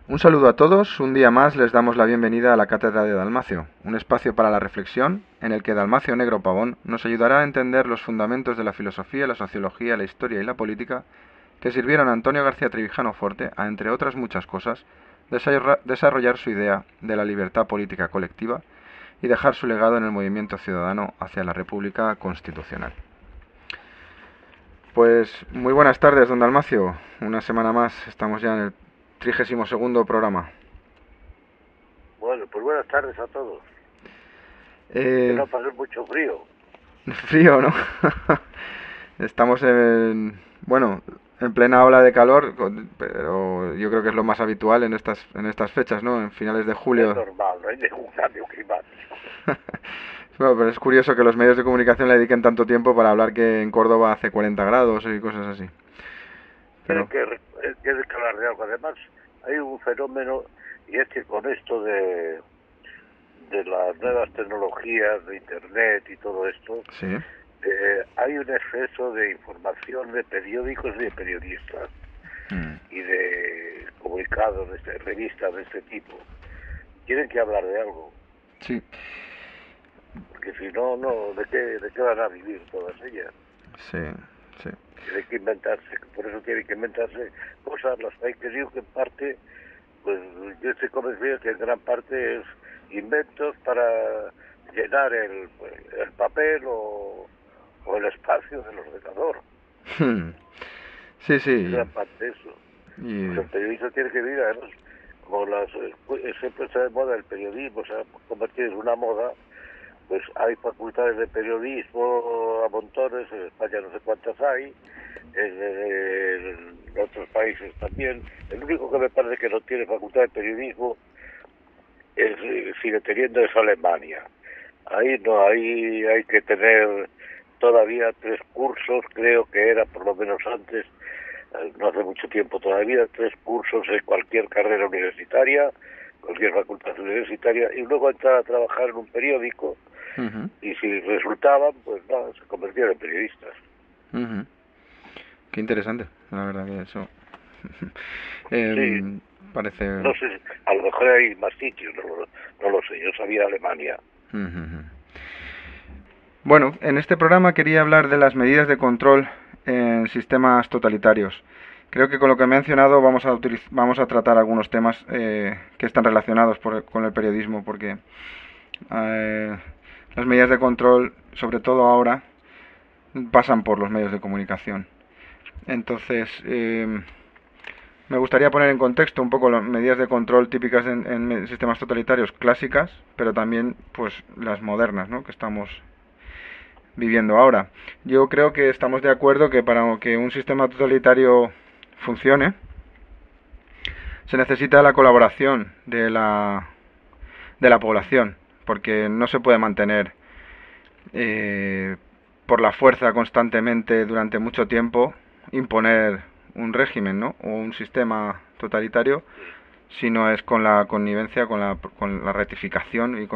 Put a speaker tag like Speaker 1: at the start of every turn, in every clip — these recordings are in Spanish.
Speaker 1: Un saludo a todos, un día más les damos la bienvenida a la Cátedra de Dalmacio, un espacio para la reflexión en el que Dalmacio Negro Pavón nos ayudará a entender los fundamentos de la filosofía, la sociología, la historia y la política que sirvieron a Antonio García Trevijano Forte a, entre otras muchas cosas, desarrollar su idea de la libertad política colectiva y dejar su legado en el movimiento ciudadano hacia la República Constitucional. Pues muy buenas tardes, don Dalmacio. Una semana más, estamos ya en el 32º programa.
Speaker 2: Bueno, pues buenas tardes a todos. Que
Speaker 1: Eh,
Speaker 2: no pase mucho frío.
Speaker 1: Frío, ¿no? Estamos en plena ola de calor, pero yo creo que es lo más habitual en estas fechas, ¿no? En finales de
Speaker 2: Es
Speaker 1: julio.
Speaker 2: normal, no hay ningún cambio climático.
Speaker 1: Bueno, pero es curioso que los medios de comunicación le dediquen tanto tiempo para hablar que en Córdoba hace 40 grados y cosas así.
Speaker 2: Tiene
Speaker 1: Pero,
Speaker 2: que hablar de algo. Además, hay un fenómeno, y es que con esto de las nuevas tecnologías, de Internet y todo esto,
Speaker 1: sí.
Speaker 2: hay un exceso de información de periódicos y de periodistas y de comunicados, revistas de este tipo. Tienen que hablar de algo,
Speaker 1: Sí,
Speaker 2: porque si no, ¿de qué van a vivir todas ellas?
Speaker 1: sí, sí.
Speaker 2: Tiene que inventarse, por eso tiene que inventarse cosas, las fake news, que en parte, pues yo estoy convencido que en gran parte es inventos para llenar el papel o el espacio del ordenador.
Speaker 1: Sí,
Speaker 2: Es
Speaker 1: sí.
Speaker 2: gran parte eso. Pues
Speaker 1: Y,
Speaker 2: el periodista tiene que vivir, además, como siempre está de moda el periodismo, se ha convertido en una moda. Pues hay facultades de periodismo a montones, en España no sé cuántas hay, en otros países también. El único que me parece que no tiene facultad de periodismo sigue teniendo es Alemania. Ahí no, ahí hay que tener todavía 3 cursos, creo que era por lo menos antes, no hace mucho tiempo todavía, 3 cursos en cualquier carrera universitaria, cualquier facultad universitaria, y luego entrar a trabajar en un periódico,
Speaker 1: ujú,
Speaker 2: y si resultaban, pues nada, se convertían en periodistas.
Speaker 1: ujú. Qué interesante, la verdad que eso.
Speaker 2: Sí,
Speaker 1: Em, Parece.
Speaker 2: no sé, a lo mejor hay más sitios, no lo sé, yo sabía Alemania.
Speaker 1: Ujú. Bueno, en este programa quería hablar de las medidas de control en sistemas totalitarios. Creo que con lo que he mencionado vamos a tratar algunos temas que están relacionados con el periodismo, porque eh, las medidas de control, sobre todo ahora, pasan por los medios de comunicación. Entonces, me gustaría poner en contexto un poco las medidas de control típicas en sistemas totalitarios clásicas, pero también pues las modernas, ¿no? Que estamos viviendo ahora. Yo creo que estamos de acuerdo que para que un sistema totalitario funcione, se necesita la colaboración de la población, porque no se puede mantener eh, por la fuerza constantemente durante mucho tiempo imponer un régimen, ¿no? O un sistema totalitario,
Speaker 2: Sí.
Speaker 1: sino es con la connivencia, con la rectificación y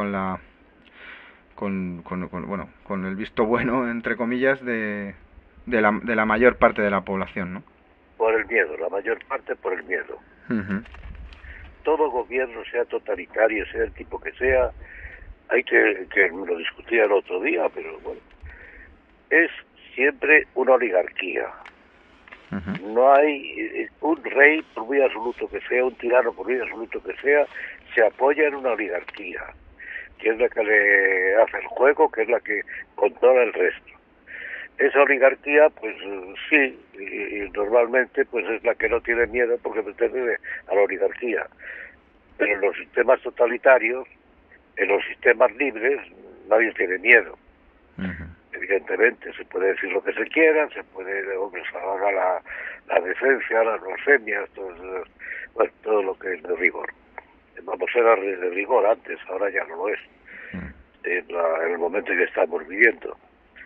Speaker 1: con el visto bueno, entre comillas, de la mayor parte de la población, ¿no?
Speaker 2: Por el miedo, la mayor parte por el miedo.
Speaker 1: Ujú.
Speaker 2: Todo gobierno, sea totalitario, sea el tipo que sea, hay que lo discutía el otro día, pero bueno, es siempre una oligarquía.
Speaker 1: Ujú.
Speaker 2: No hay un rey, por muy absoluto que sea, un tirano, por muy absoluto que sea, se apoya en una oligarquía, que es la que le hace el juego, que es la que controla el resto. Esa oligarquía, pues sí, y normalmente pues es la que no tiene miedo porque pertenece a la oligarquía. Pero en los sistemas totalitarios, en los sistemas libres, nadie tiene miedo.
Speaker 1: Ujú.
Speaker 2: Evidentemente, se puede decir lo que se quiera, se puede, hombre, se haga la decencia, las blasfemias, bueno, todo lo que es de rigor. Vamos, era de rigor antes, ahora ya no lo es, en el momento en que estamos viviendo.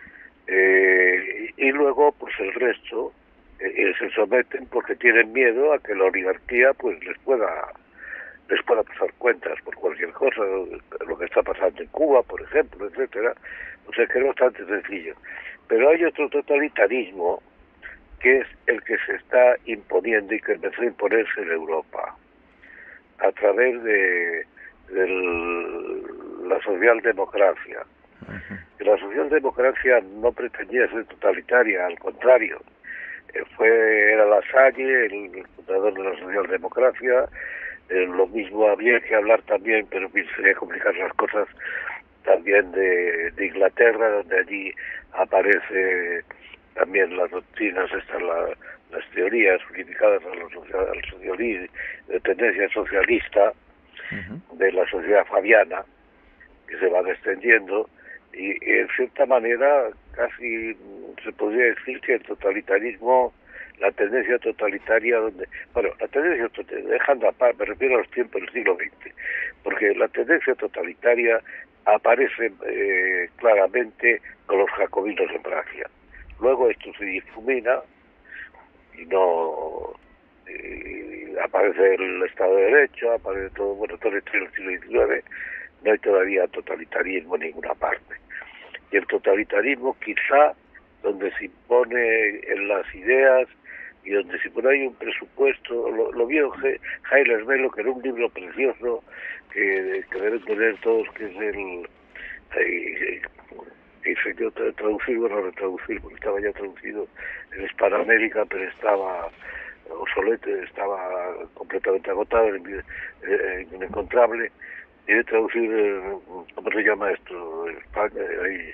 Speaker 2: Y luego, pues el resto se someten porque tienen miedo a que la oligarquía pues les pueda pasar cuentas por cualquier cosa, lo que está pasando en Cuba, por ejemplo, etcétera. O sea que es bastante sencillo. Pero hay otro totalitarismo que es el que se está imponiendo y que empezó a imponerse en Europa. a través de la socialdemocracia. La socialdemocracia no pretendía ser totalitaria, al contrario. Era Lasalle el fundador de la socialdemocracia. Lo mismo había que hablar también, pero sería complicar las cosas, también de Inglaterra, donde allí aparece también las doctrinas, las teorías unificadas al socialismo, de tendencia socialista, de la sociedad fabiana, que se van extendiendo, y en cierta manera casi se podría decir que el totalitarismo, la tendencia totalitaria, la tendencia dejando aparte, me refiero a los tiempos del siglo XX, porque la tendencia totalitaria aparece claramente con los jacobinos en Francia. Luego esto se difumina y no aparece el Estado de Derecho, aparece todo el siglo XIX, no hay todavía totalitarismo en ninguna parte. Y el totalitarismo quizá donde se impone en las ideas y donde se pone ahí un presupuesto, lo vio Jaime Melo, que era un libro precioso que deben tener todos, que es hice yo traducir, retraducir, porque estaba ya traducido en Hispanoamérica, pero estaba obsoleto, estaba completamente agotado, inencontrable. Y de traducir, ¿cómo se llama esto? En España,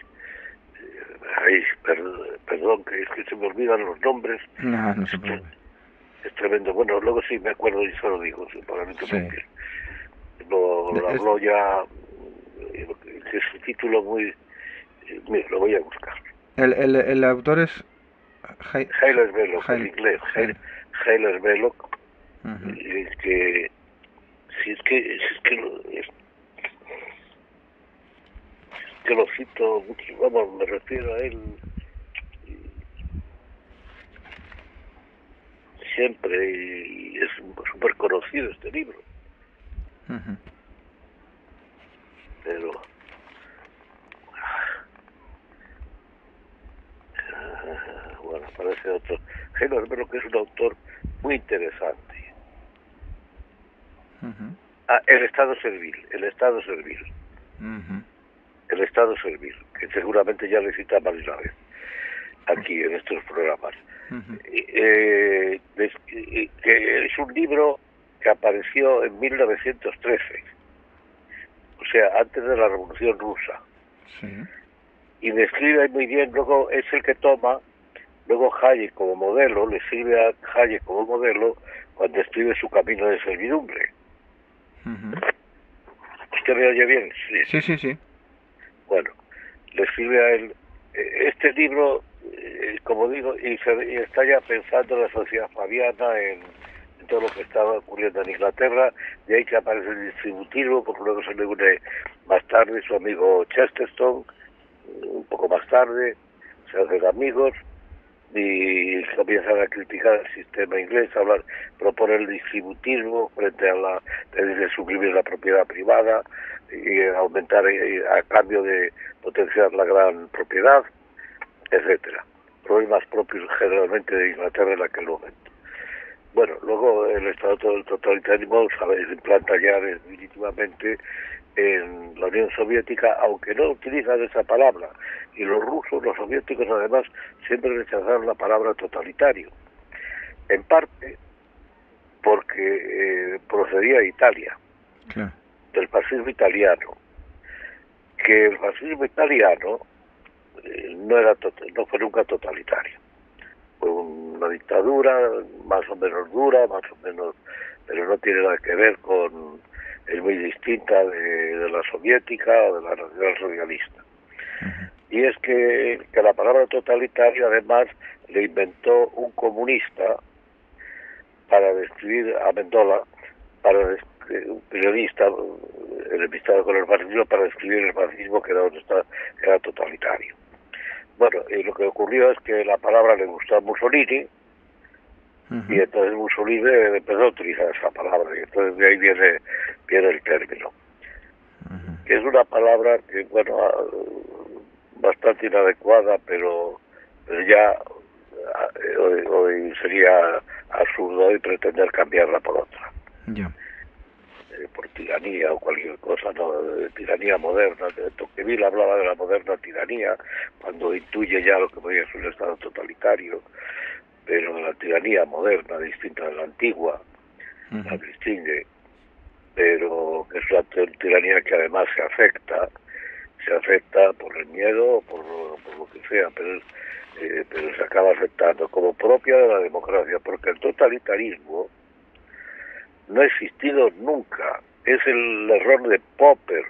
Speaker 2: perdón, que es que se me olvidan los nombres.
Speaker 1: No se preocupe.
Speaker 2: Es tremendo. Bueno, luego sí me acuerdo y se lo digo, probablemente porque lo habló ya, que es un título muy... Mira, lo voy a buscar.
Speaker 1: El autor es...
Speaker 2: Hilaire Belloc, en inglés. Hilaire Belloc, que lo cito mucho, vamos, me refiero a él siempre, y es súper conocido este libro. Pero bueno, parece otro. Hilaire Belloc, que es un autor muy interesante. El Estado servil. El Estado servil, que seguramente ya le cita más de una vez aquí en estos programas. Que es un libro que apareció en 1913, o sea, antes de la Revolución Rusa. Y describe muy bien, luego es el que toma, luego Hayek como modelo, le sirve a Hayek como modelo cuando escribe su Camino de servidumbre. ¿Usted me oye bien?
Speaker 1: Sí.
Speaker 2: Bueno, le escribe a él este libro, como digo, y está ya pensando en la sociedad fabiana, en todo lo que estaba ocurriendo en Inglaterra, de ahí que aparece el distributivo, porque luego se le une más tarde su amigo Chesterton, un poco más tarde, se hacen amigos y comienzan a criticar el sistema inglés, proponer el distributivismo frente a de suprimir la propiedad privada y aumentar a cambio de potenciar la gran propiedad, etcétera. Problemas propios generalmente de Inglaterra en aquel momento. Bueno, luego el Estado del totalitarismo se implanta ya definitivamente en la Unión Soviética, aunque no utilizan esa palabra, y los rusos, los soviéticos además, siempre rechazaron la palabra totalitario, en parte porque procedía de Italia, del fascismo italiano, que el fascismo italiano no fue nunca totalitario, fue una dictadura más o menos dura, pero no tiene nada que ver es muy distinta de la soviética o de la nacional socialista. Y es que la palabra totalitario además le inventó un comunista para describir a Mendola, un periodista enemistado con el fascismo, para describir el fascismo que era totalitario. Bueno, y lo que ocurrió es que la palabra le gustó a Mussolini, y entonces Mussolini empezó a utilizar esa palabra, y entonces de ahí viene el término. Que es una palabra que, bueno, bastante inadecuada, pero ya hoy sería absurdo hoy pretender cambiarla por otra. por tiranía o cualquier cosa, ¿no? Tiranía moderna. Tocqueville hablaba de la moderna tiranía cuando intuye ya lo que podría ser un Estado totalitario, pero la tiranía moderna, distinta de la antigua, la distingue, pero que es la tiranía que además se afecta por el miedo o por lo que sea, pero se acaba aceptando como propia de la democracia, porque el totalitarismo no ha existido nunca. Es el error de Popper.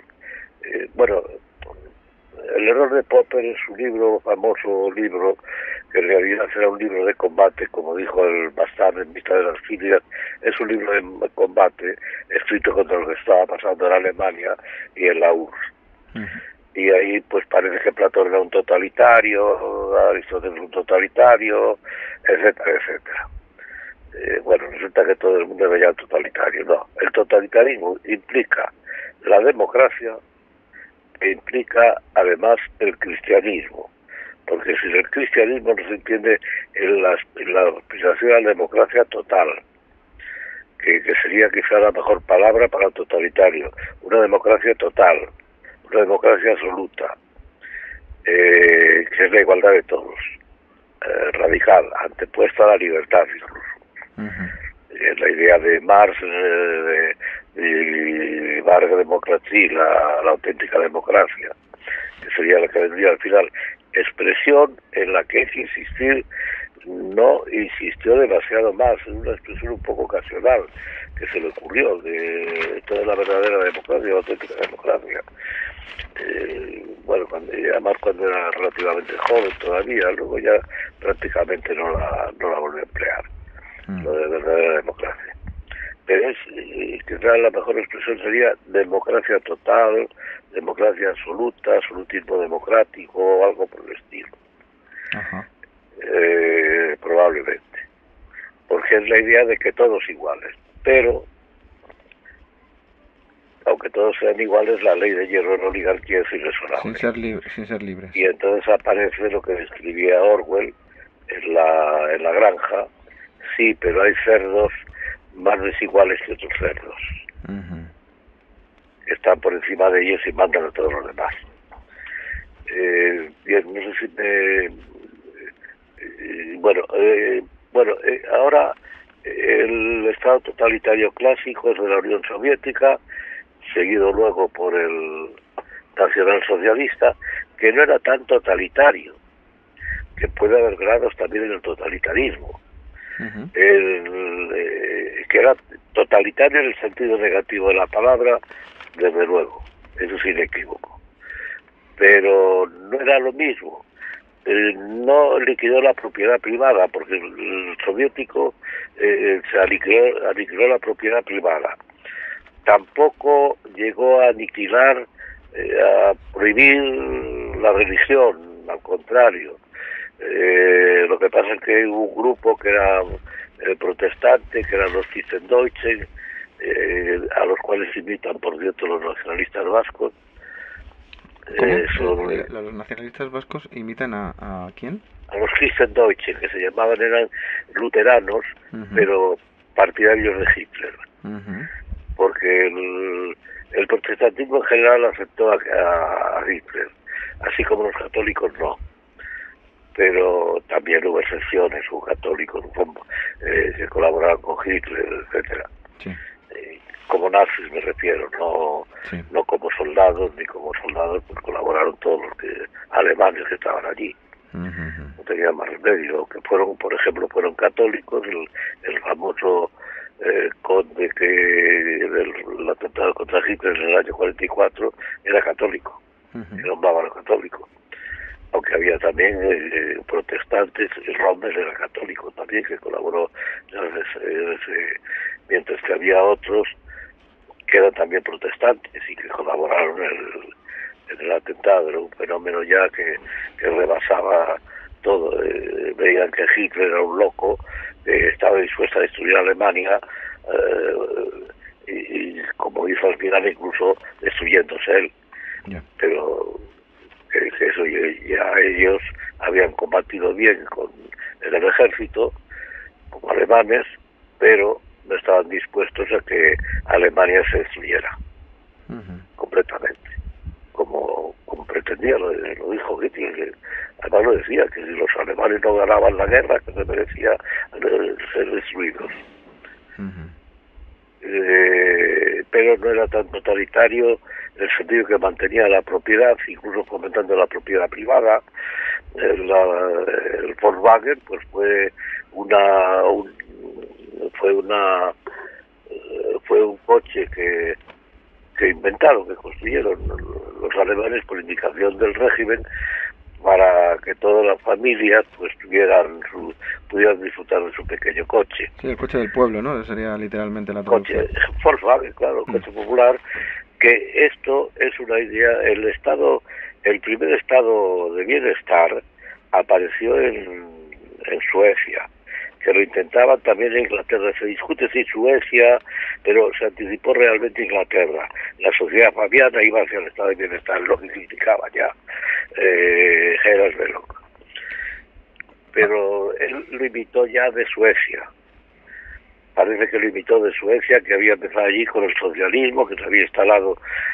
Speaker 2: El error de Popper es un libro, famoso libro, que en realidad era un libro de combate, como dijo el Bastard en Vista de las Filias. Es un libro de combate escrito contra lo que estaba pasando en Alemania y en la URSS. Y ahí pues parece que Platón era un totalitario, Aristóteles un totalitario, etcétera, etcétera. Resulta que todo el mundo es ya totalitario. No, el totalitarismo implica la democracia e implica además el cristianismo, porque sin el cristianismo no se entiende la aspiración a la democracia total, que sería quizá la mejor palabra para el totalitario, una democracia total, una democracia absoluta, que es la igualdad de todos, radical, antepuesta a la libertad incluso. La idea de Marx, de Varga Democracia, la auténtica democracia, que sería la que vendría al final, expresión en la que hay que insistir, no insistió demasiado más, en una expresión un poco ocasional que se le ocurrió de toda la verdadera democracia, la auténtica democracia. Cuando era relativamente joven todavía, luego ya prácticamente no la volvió a emplear, lo de verdadera democracia. Pero quizás la mejor expresión sería democracia total, democracia absoluta, absolutismo democrático o algo por el estilo. Probablemente, porque es la idea de que todos iguales, pero aunque todos sean iguales, la ley de hierro en oligarquía es irresorable.
Speaker 1: Sin ser libres.
Speaker 2: Y entonces aparece lo que describía Orwell en la granja. Sí, pero hay cerdos más desiguales que otros cerdos. Están por encima de ellos y mandan a todos los demás. Bien, no sé si ahora el Estado totalitario clásico es de la Unión Soviética, seguido luego por el nacionalsocialista, que no era tan totalitario, que puede haber grados también en el totalitarismo, que era totalitario en el sentido negativo de la palabra, desde luego, eso es inequívoco, pero no era lo mismo. No liquidó la propiedad privada, porque el soviético se aniquiló la propiedad privada. Tampoco llegó a aniquilar, a prohibir la religión, al contrario. Lo que pasa es que hubo un grupo que era protestante, que eran los Christendeutsche, a los cuales imitan, por cierto, los nacionalistas vascos.
Speaker 1: ¿Los nacionalistas vascos imitan a quién?
Speaker 2: A los Christendeutsche, que se llamaban, eran luteranos, pero partidarios de Hitler. Porque el protestantismo en general aceptó a Hitler, así como los católicos no. Pero también hubo excepciones, hubo católicos que colaboraban con Hitler, etcétera.
Speaker 1: Sí.
Speaker 2: Como nazis me refiero, no como soldados, ni como soldados pues colaboraron todos los alemanes que estaban allí. No tenían más remedio, que fueron, por ejemplo, fueron católicos. El famoso conde que del atentado contra Hitler en el año 44 era católico, era un bávaro católico, aunque había también protestantes. Rommel era católico también, que colaboró, mientras que había otros que eran también protestantes y que colaboraron en el atentado. Era un fenómeno ya que rebasaba todo. Veían que Hitler era un loco, estaba dispuesto a destruir a Alemania, y como hizo al final incluso destruyéndose él. Pero que eso ya ellos habían combatido bien en el ejército como alemanes, pero no estaban dispuestos a que Alemania Alemania se destruyera
Speaker 1: Ujú.
Speaker 2: completamente, como pretendía, lo dijo Hitler, que además lo decía, que si los alemanes no ganaban la guerra, que se merecía ser destruidos.
Speaker 1: Ujú.
Speaker 2: Pero no era tan totalitario en el sentido que mantenía la propiedad, incluso fomentando la propiedad privada. El Volkswagen pues fue un coche que inventaron, que construyeron los alemanes por indicación del régimen, para que todas las familias pues pudieran disfrutar de su pequeño coche.
Speaker 1: Sí, el coche del pueblo, ¿no? Sería literalmente la traducción.
Speaker 2: Coche Volkswagen, claro, coche popular, que esto es una idea. El primer estado de bienestar apareció en Suecia, que lo intentaban también en Inglaterra. Se discute si Suecia, pero se anticipó realmente Inglaterra. La sociedad fabiana iba hacia el estado de bienestar, lo que criticaba ya Gerhard Belloc. Pero él lo imitó ya de Suecia. Parece que lo imitó de Suecia, que había empezado allí con el socialismo, que se había instalado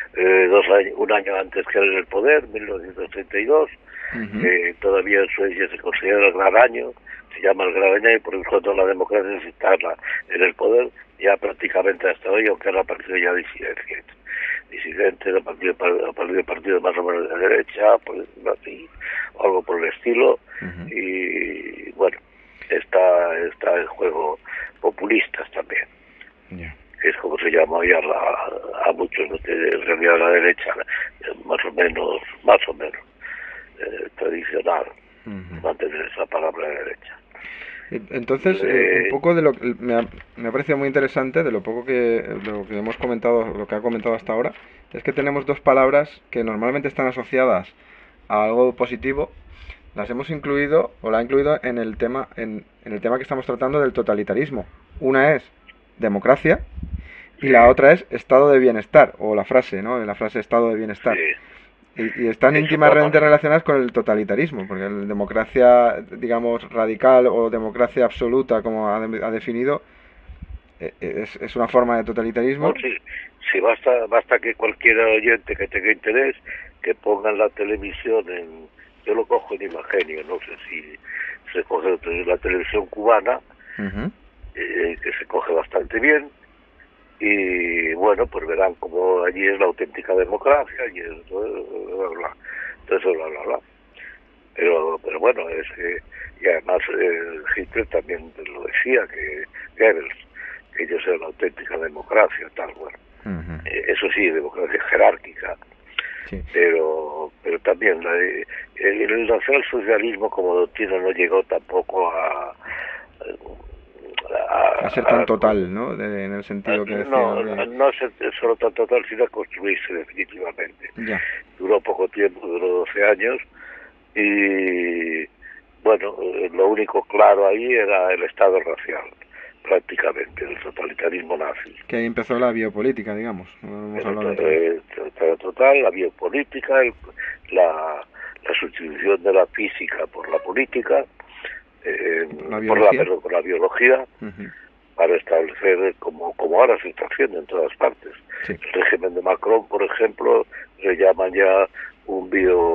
Speaker 2: un año antes que él en el poder, 1932. Todavía en Suecia se considera el gran año, se llama el gran año, porque cuando la democracia se instala en el poder, ya prácticamente hasta hoy, aunque han aparecido ya disidentes, a partido más o menos de derecha, pues así, o algo por el estilo. Y bueno, está en juego populistas también, que es como se llama hoy a muchos, en realidad la derecha, más o menos tradicional, mantener esa palabra de derecha.
Speaker 1: Entonces, un poco de lo que me ha parecido muy interesante, de lo poco lo que hemos comentado, lo que ha comentado hasta ahora, es que tenemos dos palabras que normalmente están asociadas a algo positivo. Las hemos incluido, o la ha incluido en el tema, en el tema que estamos tratando del totalitarismo. Una es democracia y la otra es estado de bienestar, o la frase, ¿no? La frase estado de bienestar. Y están íntimamente relacionadas con el totalitarismo, porque la democracia, digamos, radical o democracia absoluta, como ha definido, es una forma de totalitarismo.
Speaker 2: No, sí, basta que cualquier oyente que tenga interés, que ponga en la televisión, yo lo cojo en Imagenio, no sé si se coge la televisión cubana, que se coge bastante bien, y bueno, pues verán cómo allí es la auténtica democracia, y entonces bla, bla, bla. Pero bueno, y además Hitler también lo decía, que Goebbels, que ellos eran la auténtica democracia, tal, bueno. Eso sí, democracia jerárquica, sí. Pero también el nacionalsocialismo como doctrina no llegó tampoco a
Speaker 1: ser tan total, ¿no? En el sentido que decía...
Speaker 2: No ser solo tan total, sino a construirse definitivamente.
Speaker 1: Ya.
Speaker 2: Duró poco tiempo, duró 12 años, y bueno, lo único claro ahí era el estado racial, prácticamente, el totalitarismo nazi.
Speaker 1: Que ahí empezó la biopolítica, digamos.
Speaker 2: Total, la biopolítica, la sustitución de la física por la política, por la biología, para establecer, como ahora se está haciendo en todas partes. Sí. El régimen de Macron, por ejemplo, le llaman ya un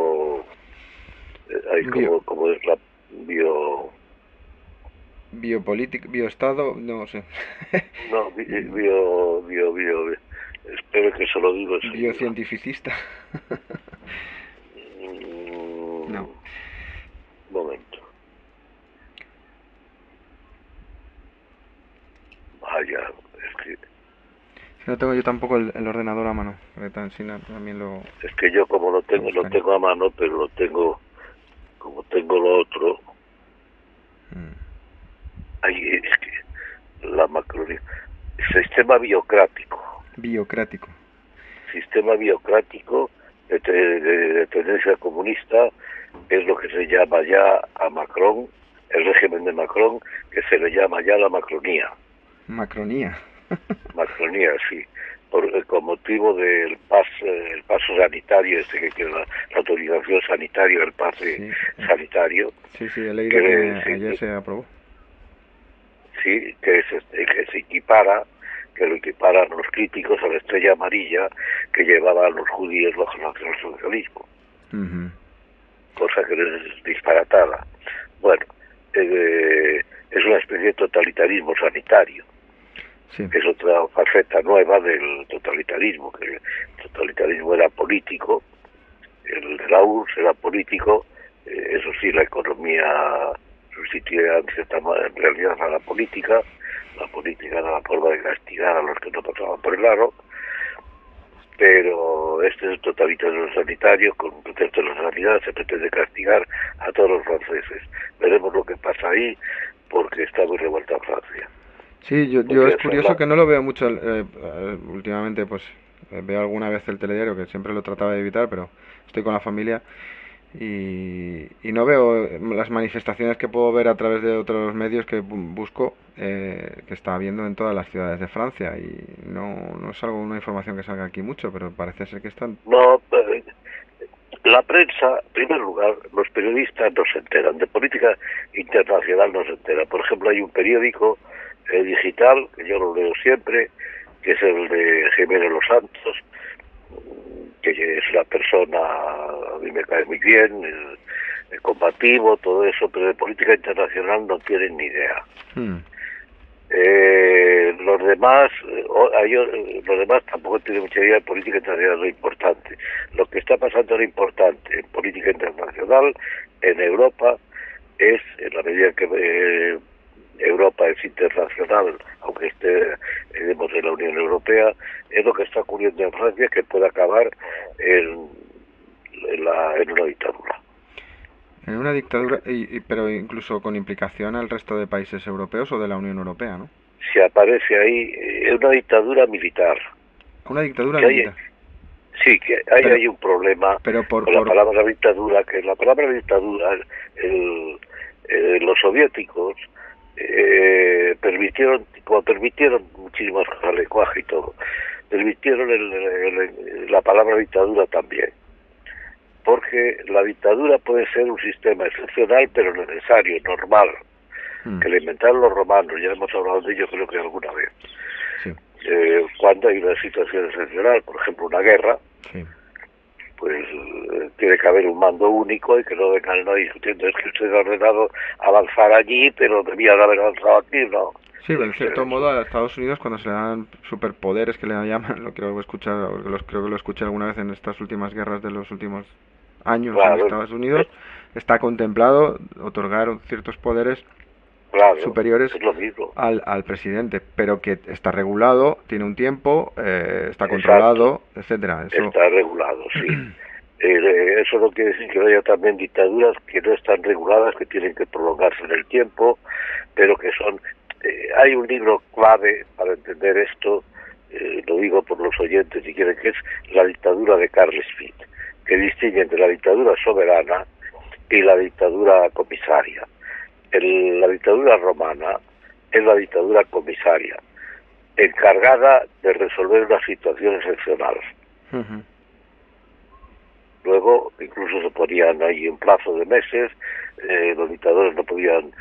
Speaker 2: como es la
Speaker 1: biopolítica, bioestado, no sé.
Speaker 2: No, espero que se lo digo.
Speaker 1: Biocientificista. No.
Speaker 2: Un momento. Vaya, es que...
Speaker 1: No tengo yo tampoco el ordenador a mano, también lo...
Speaker 2: Es que yo como lo tengo a mano, pero lo tengo, como tengo lo otro... Ahí es que la macronía... Sistema biocrático. Sistema biocrático de tendencia comunista es lo que se llama ya a Macron, el régimen de Macron, que se le llama ya la macronía.
Speaker 1: Macronía,
Speaker 2: sí, con motivo del paso sanitario, que tiene la autorización sanitaria, el pase sanitario.
Speaker 1: Sí, he leído que ayer se aprobó.
Speaker 2: Sí, que se equipara, que lo equiparan los críticos a la estrella amarilla que llevaban los judíos bajo el nacionalsocialismo, cosa que es disparatada. Bueno, es una especie de totalitarismo sanitario. Sí. Es otra faceta nueva del totalitarismo, que el totalitarismo era político, el de la URSS era político, eso sí, la economía sustituía en cierta realidad a la política era la forma de castigar a los que no pasaban por el aro, pero este es el totalitarismo sanitario, con un pretexto de la sanidad se pretende castigar a todos los franceses. Veremos lo que pasa ahí, porque está muy revuelta Francia.
Speaker 1: Sí, yo es curioso que no lo veo mucho últimamente, pues veo alguna vez el telediario, que siempre lo trataba de evitar, pero estoy con la familia y no veo las manifestaciones que puedo ver a través de otros medios que busco, que está habiendo en todas las ciudades de Francia, y no es una información que salga aquí mucho, pero parece ser que están...
Speaker 2: No, la prensa, en primer lugar, los periodistas no se enteran, de política internacional no se enteran. Por ejemplo, hay un periódico digital, que yo lo leo siempre, que es el de Jiménez Los Santos, que es una persona, a mí me cae muy bien, combativo, todo eso, pero de política internacional no tienen ni idea. Los demás tampoco tienen mucha idea de política internacional, lo importante. Lo que está pasando lo importante en política internacional en Europa es, en la medida que Europa es internacional, aunque estemos en la Unión Europea, es lo que está ocurriendo en Francia, que puede acabar en una dictadura.
Speaker 1: En una dictadura, pero incluso con implicación al resto de países europeos o de la Unión Europea, ¿no?
Speaker 2: Si aparece ahí una dictadura militar.
Speaker 1: ¿Una dictadura militar?
Speaker 2: Sí, que hay un problema con la palabra dictadura, que la palabra dictadura, los soviéticos permitieron muchísimas cosas, lenguaje y todo, permitieron la palabra dictadura también, porque la dictadura puede ser un sistema excepcional pero necesario, normal, que le inventaron los romanos, ya hemos hablado de ello creo que alguna vez. Sí. Cuando hay una situación excepcional, por ejemplo una guerra, sí, pues tiene que haber un mando único y que no vengan discutiendo, es que usted ha ordenado avanzar allí, pero debían haber avanzado aquí, ¿no?
Speaker 1: Sí, en cierto modo a Estados Unidos, cuando se le dan superpoderes, que le llaman, creo que lo escuché alguna vez en estas últimas guerras de los últimos años, claro, en Estados Unidos, está contemplado otorgar ciertos poderes, claro, superiores al presidente, pero que está regulado, tiene un tiempo, está controlado, etcétera.
Speaker 2: Eso... Está regulado, sí. Eso no quiere decir que no haya también dictaduras que no están reguladas, que tienen que prolongarse en el tiempo, pero que son... hay un libro clave para entender esto, lo digo por los oyentes si quieren, que es La dictadura de Carl Schmitt, que distingue entre la dictadura soberana y la dictadura comisaria. La dictadura romana es la dictadura comisaria, encargada de resolver una situación excepcional. Luego, incluso se ponían ahí un plazo de meses, los dictadores no podían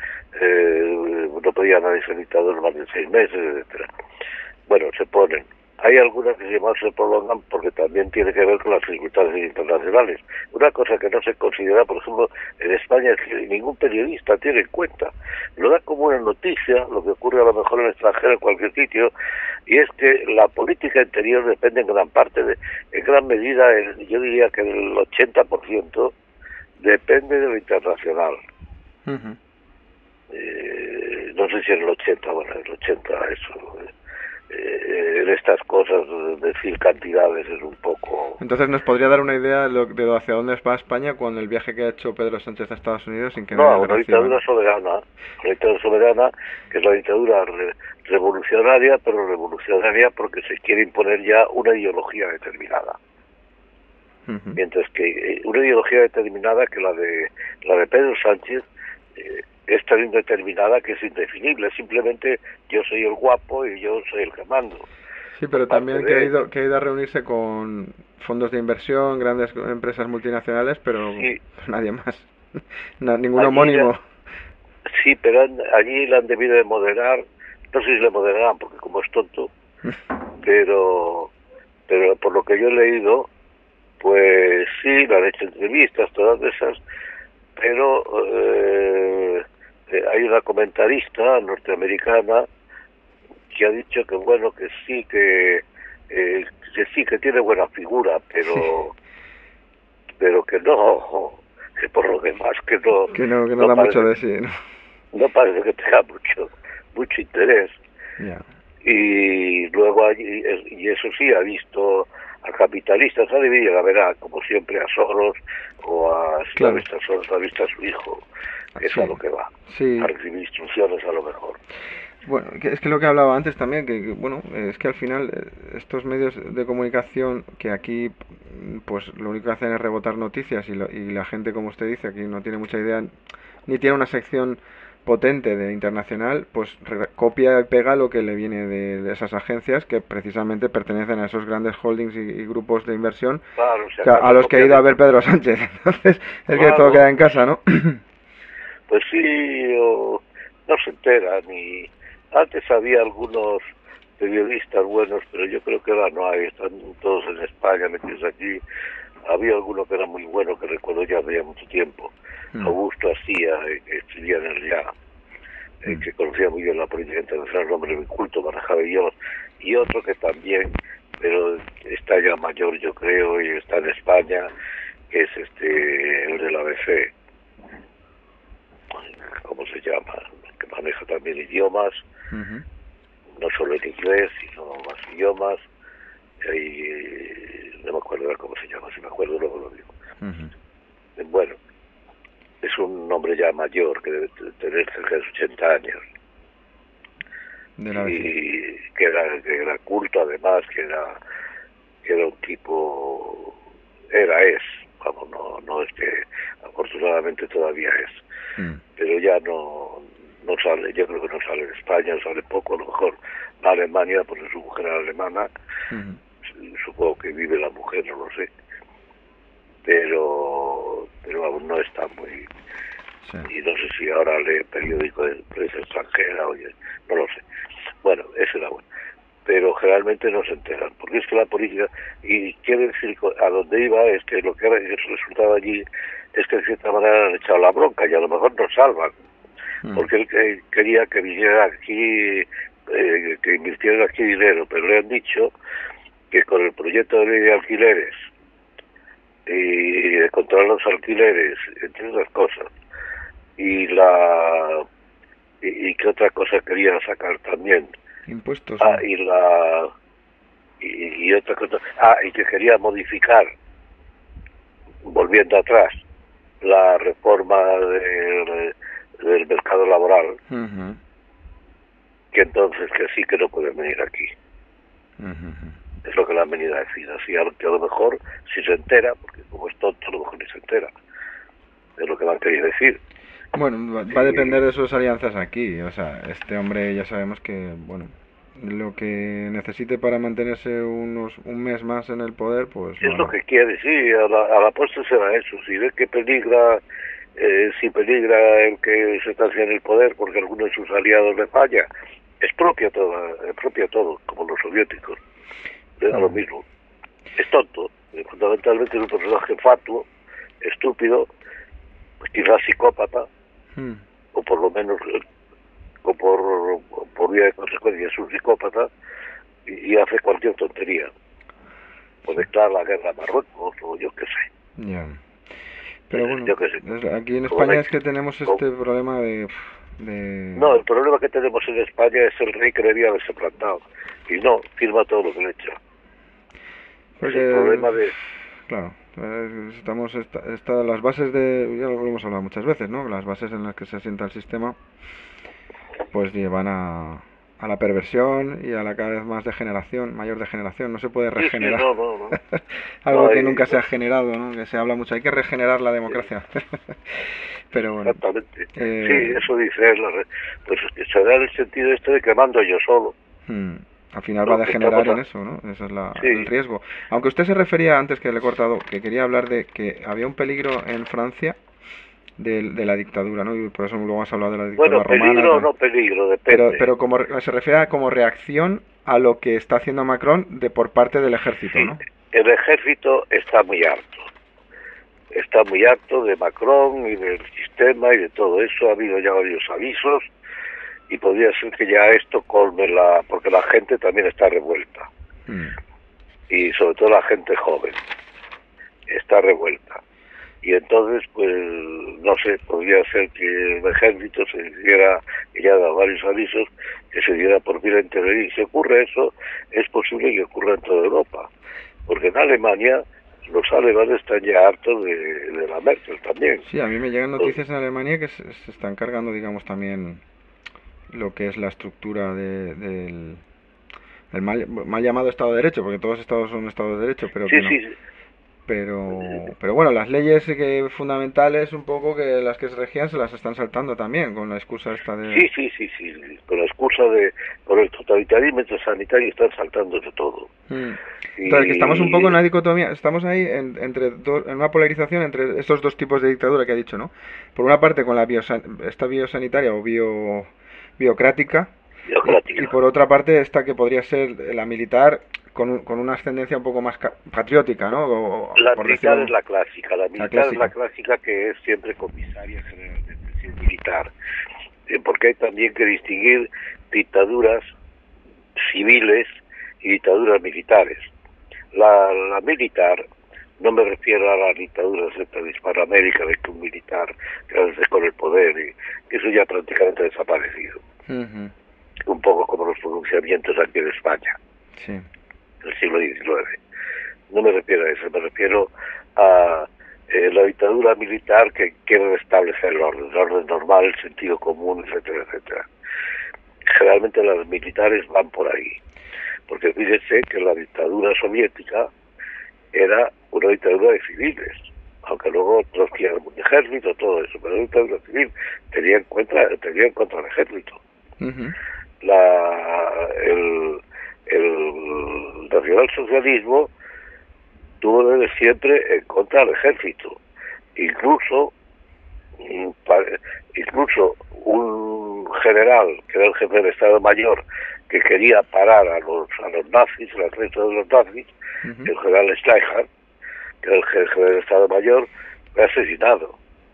Speaker 2: ser dictadores más de 6 meses, etcétera. Bueno, se ponen. Hay algunas que se prolongan porque también tiene que ver con las circunstancias internacionales. Una cosa que no se considera, por ejemplo, en España, es que ningún periodista tiene en cuenta. Lo da como una noticia, lo que ocurre a lo mejor en el extranjero, en cualquier sitio, y es que la política interior depende en gran parte, en gran medida, yo diría que el 80% depende de lo internacional. No sé si en el 80, bueno, en el 80 eso... en estas cosas decir cantidades es un poco...
Speaker 1: Entonces nos podría dar una idea de hacia dónde va España con el viaje que ha hecho Pedro Sánchez a Estados Unidos sin que
Speaker 2: una dictadura soberana, que es la dictadura revolucionaria, pero revolucionaria porque se quiere imponer ya una ideología determinada. Mientras que una ideología determinada, que la de Pedro Sánchez, es tan indeterminada que es indefinible. Simplemente yo soy el guapo y yo soy el que mando.
Speaker 1: Sí, pero también que ha ido a reunirse con fondos de inversión, grandes empresas multinacionales, pero sí, nadie más. Ningún homónimo.
Speaker 2: Sí, pero allí le han debido de moderar. No sé si le moderarán, porque como es tonto, pero por lo que yo he leído, pues sí, le han hecho entrevistas, todas esas, pero hay una comentarista norteamericana que ha dicho que bueno, que sí, que tiene buena figura,
Speaker 1: Sí,
Speaker 2: pero que no, que por lo demás
Speaker 1: que no
Speaker 2: no
Speaker 1: da mucho
Speaker 2: parece,
Speaker 1: de sí, ¿no?
Speaker 2: no parece que tenga mucho interés.
Speaker 1: Ya,
Speaker 2: Y luego allí, y eso sí, ha visto a capitalistas, ha debido a ver como siempre a Soros, o a, si no ha
Speaker 1: claro,
Speaker 2: visto a Soros, ha visto a su hijo, que es a
Speaker 1: sí,
Speaker 2: lo que va, a
Speaker 1: sí.
Speaker 2: recibir instrucciones a lo mejor.
Speaker 1: Bueno, es que lo que hablaba antes también, bueno, es que al final estos medios de comunicación que aquí pues lo único que hacen es rebotar noticias y la gente, como usted dice, aquí no tiene mucha idea, ni tiene una sección potente de internacional, pues copia y pega lo que le viene de esas agencias que precisamente pertenecen a esos grandes holdings y grupos de inversión
Speaker 2: Claro, si
Speaker 1: a
Speaker 2: acaso
Speaker 1: los que ha
Speaker 2: copian
Speaker 1: ido a ver
Speaker 2: de...
Speaker 1: Pedro Sánchez. Entonces, es que todo queda
Speaker 2: Claro,
Speaker 1: en casa, ¿no?
Speaker 2: pues sí, no se enteran. Y antes había algunos periodistas buenos, pero yo creo que ahora no hay, están todos en España metidos aquí. Había alguno que era muy bueno, que recuerdo ya había mucho tiempo,
Speaker 1: Mm,
Speaker 2: Augusto Asía, que escribía en el Ya,
Speaker 1: mm.
Speaker 2: que conocía muy bien la política internacional, un hombre muy culto, manejaba idiomas, y otro que también, pero está ya mayor yo creo, y está en España, que es el de la ABC, ¿cómo se llama? Que maneja también idiomas,
Speaker 1: Ujú,
Speaker 2: no solo en inglés, sino más idiomas, y no me acuerdo ahora cómo se llama, si me acuerdo luego lo digo.
Speaker 1: ujú.
Speaker 2: Bueno, es un hombre ya mayor, que debe tener cerca de 80 años,
Speaker 1: De la ABC.
Speaker 2: y que era culto además, que era un tipo, es, vamos, no es que afortunadamente todavía es,
Speaker 1: Mm,
Speaker 2: pero ya no sale, yo creo que no sale de España, sale poco, a lo mejor va a Alemania, porque su mujer era alemana,
Speaker 1: ujú.
Speaker 2: supongo que vive la mujer, no lo sé, pero aún no está muy,
Speaker 1: Sí.
Speaker 2: y no sé si ahora lee periódico de prensa extranjera, oye, no lo sé. Bueno, ese era bueno. Pero generalmente no se enteran, porque es que la política, y quiere decir, a donde iba, es que lo que ha resultado allí es que de cierta manera han echado la bronca, y a lo mejor nos salvan,
Speaker 1: Mm,
Speaker 2: porque él quería que viniera aquí, que invirtieran aquí dinero, pero le han dicho que con el proyecto de ley de alquileres y de controlar los alquileres, entre otras cosas, y y que otra cosa quería sacar también,
Speaker 1: impuestos,
Speaker 2: ah,
Speaker 1: ¿no?
Speaker 2: y otra cosa, y que quería modificar, volviendo atrás, la reforma del mercado laboral,
Speaker 1: Ujú,
Speaker 2: que entonces que sí que no pueden venir aquí.
Speaker 1: ujú.
Speaker 2: Es lo que le han venido a decir. Así que a lo mejor, si se entera, porque como es tonto, a lo mejor ni se entera de lo que me han querido decir.
Speaker 1: Bueno, va a depender
Speaker 2: Y
Speaker 1: de sus alianzas aquí. O sea, este hombre ya sabemos que, bueno, lo que necesite para mantenerse un mes más en el poder, pues lo
Speaker 2: es lo
Speaker 1: hará.
Speaker 2: que quiere, sí, a la postre será eso. Si ve que peligra, si peligra el que se estancia en el poder porque alguno de sus aliados le falla, es propio todo, como los soviéticos, le da lo
Speaker 1: Mm,
Speaker 2: mismo. Es tonto, fundamentalmente es un personaje fatuo, estúpido, pues quizás psicópata,
Speaker 1: mm.
Speaker 2: o por lo menos, por vía de consecuencia es un psicópata, y hace cualquier tontería. O
Speaker 1: Sí,
Speaker 2: declara la guerra a Marruecos, o yo qué sé.
Speaker 1: ya. Pero bueno,
Speaker 2: Yo qué sé,
Speaker 1: aquí en
Speaker 2: como
Speaker 1: España
Speaker 2: rey.
Speaker 1: es que tenemos
Speaker 2: Como...
Speaker 1: este problema
Speaker 2: No,
Speaker 1: de...
Speaker 2: el problema que tenemos en España es el rey que debía haberse plantado. Y no, firma todo lo que le echa. Es el
Speaker 1: Porque,
Speaker 2: problema de...
Speaker 1: claro, estamos, las bases de, ya lo hemos hablado muchas veces, ¿no? Las bases en las que se asienta el sistema, pues llevan a la perversión y a la cada vez más degeneración, mayor degeneración. No se puede
Speaker 2: Sí, sí,
Speaker 1: regenerar
Speaker 2: no. No
Speaker 1: algo que
Speaker 2: hay...
Speaker 1: nunca se
Speaker 2: No,
Speaker 1: ha generado, ¿no? Que se habla mucho. Hay que regenerar la democracia. Pero bueno,
Speaker 2: exactamente. Sí,
Speaker 1: eh,
Speaker 2: eso dice él. Pues se da el sentido este de que mando yo solo.
Speaker 1: hmm, al final va a
Speaker 2: Lo que estamos...
Speaker 1: degenerar en eso, ¿no? Ese es el
Speaker 2: Sí,
Speaker 1: riesgo. Aunque usted se refería antes que le he cortado, que quería hablar de que había un peligro en Francia de la dictadura, ¿no? Y por eso luego has hablado de la
Speaker 2: bueno,
Speaker 1: dictadura romana y
Speaker 2: peligro o
Speaker 1: tal.
Speaker 2: no peligro,
Speaker 1: Pero,
Speaker 2: depende.
Speaker 1: se refiere a como reacción a lo que está haciendo Macron de por parte del ejército,
Speaker 2: Sí,
Speaker 1: ¿no?
Speaker 2: el ejército está muy harto. Está muy harto de Macron y del sistema y de todo eso. Ha habido ya varios avisos y podría ser que ya esto colme porque la gente también está revuelta. Y sobre todo la gente joven está revuelta. Y entonces, pues, no sé, podría ser que el ejército se diera, que ya ha dado varios avisos, que se diera por vía intervenir. Si ocurre eso, es posible que ocurra en toda Europa. Porque en Alemania los alemanes están ya hartos de la Merkel también.
Speaker 1: Sí, a mí me llegan noticias en Alemania que se están cargando, digamos, también lo que es la estructura del el mal llamado Estado de Derecho, porque todos los estados son estados de derecho, pero
Speaker 2: Sí,
Speaker 1: que no.
Speaker 2: sí,
Speaker 1: Pero bueno, las leyes fundamentales un poco que las que se regían se las están saltando también, con la excusa esta de...
Speaker 2: sí, con la excusa con el totalitarismo sanitario están saltando de todo.
Speaker 1: Entonces, que estamos un poco en una dicotomía, estamos ahí en una polarización entre estos dos tipos de dictadura que ha dicho, ¿no? Por una parte con esta biosanitaria o biocrática, y por otra parte esta que podría ser la militar con una ascendencia un poco más patriótica, ¿no?
Speaker 2: La militar es la clásica, es la clásica que es siempre comisaria general de defensa militar, porque hay también que distinguir dictaduras civiles y dictaduras militares. La militar, no me refiero a las dictaduras de Hispanoamérica, de que un militar que con el poder, y eso ya prácticamente ha desaparecido. Un poco como los pronunciamientos aquí en España,
Speaker 1: sí,
Speaker 2: del siglo XIX. No me refiero a eso, me refiero a la dictadura militar que quiere restablecer el orden normal, el sentido común, etcétera, etcétera. Generalmente las militares van por ahí, porque fíjense que la dictadura soviética era una dictadura de civiles, aunque luego Trotsky era un ejército, todo eso, pero la dictadura civil tenía en cuenta el ejército. El nacionalsocialismo tuvo desde siempre en contra del ejército. Incluso un general, que era el jefe del Estado Mayor, que quería parar a los nazis, al resto de los nazis, el general Steinhardt, que era el jefe del Estado Mayor, fue asesinado.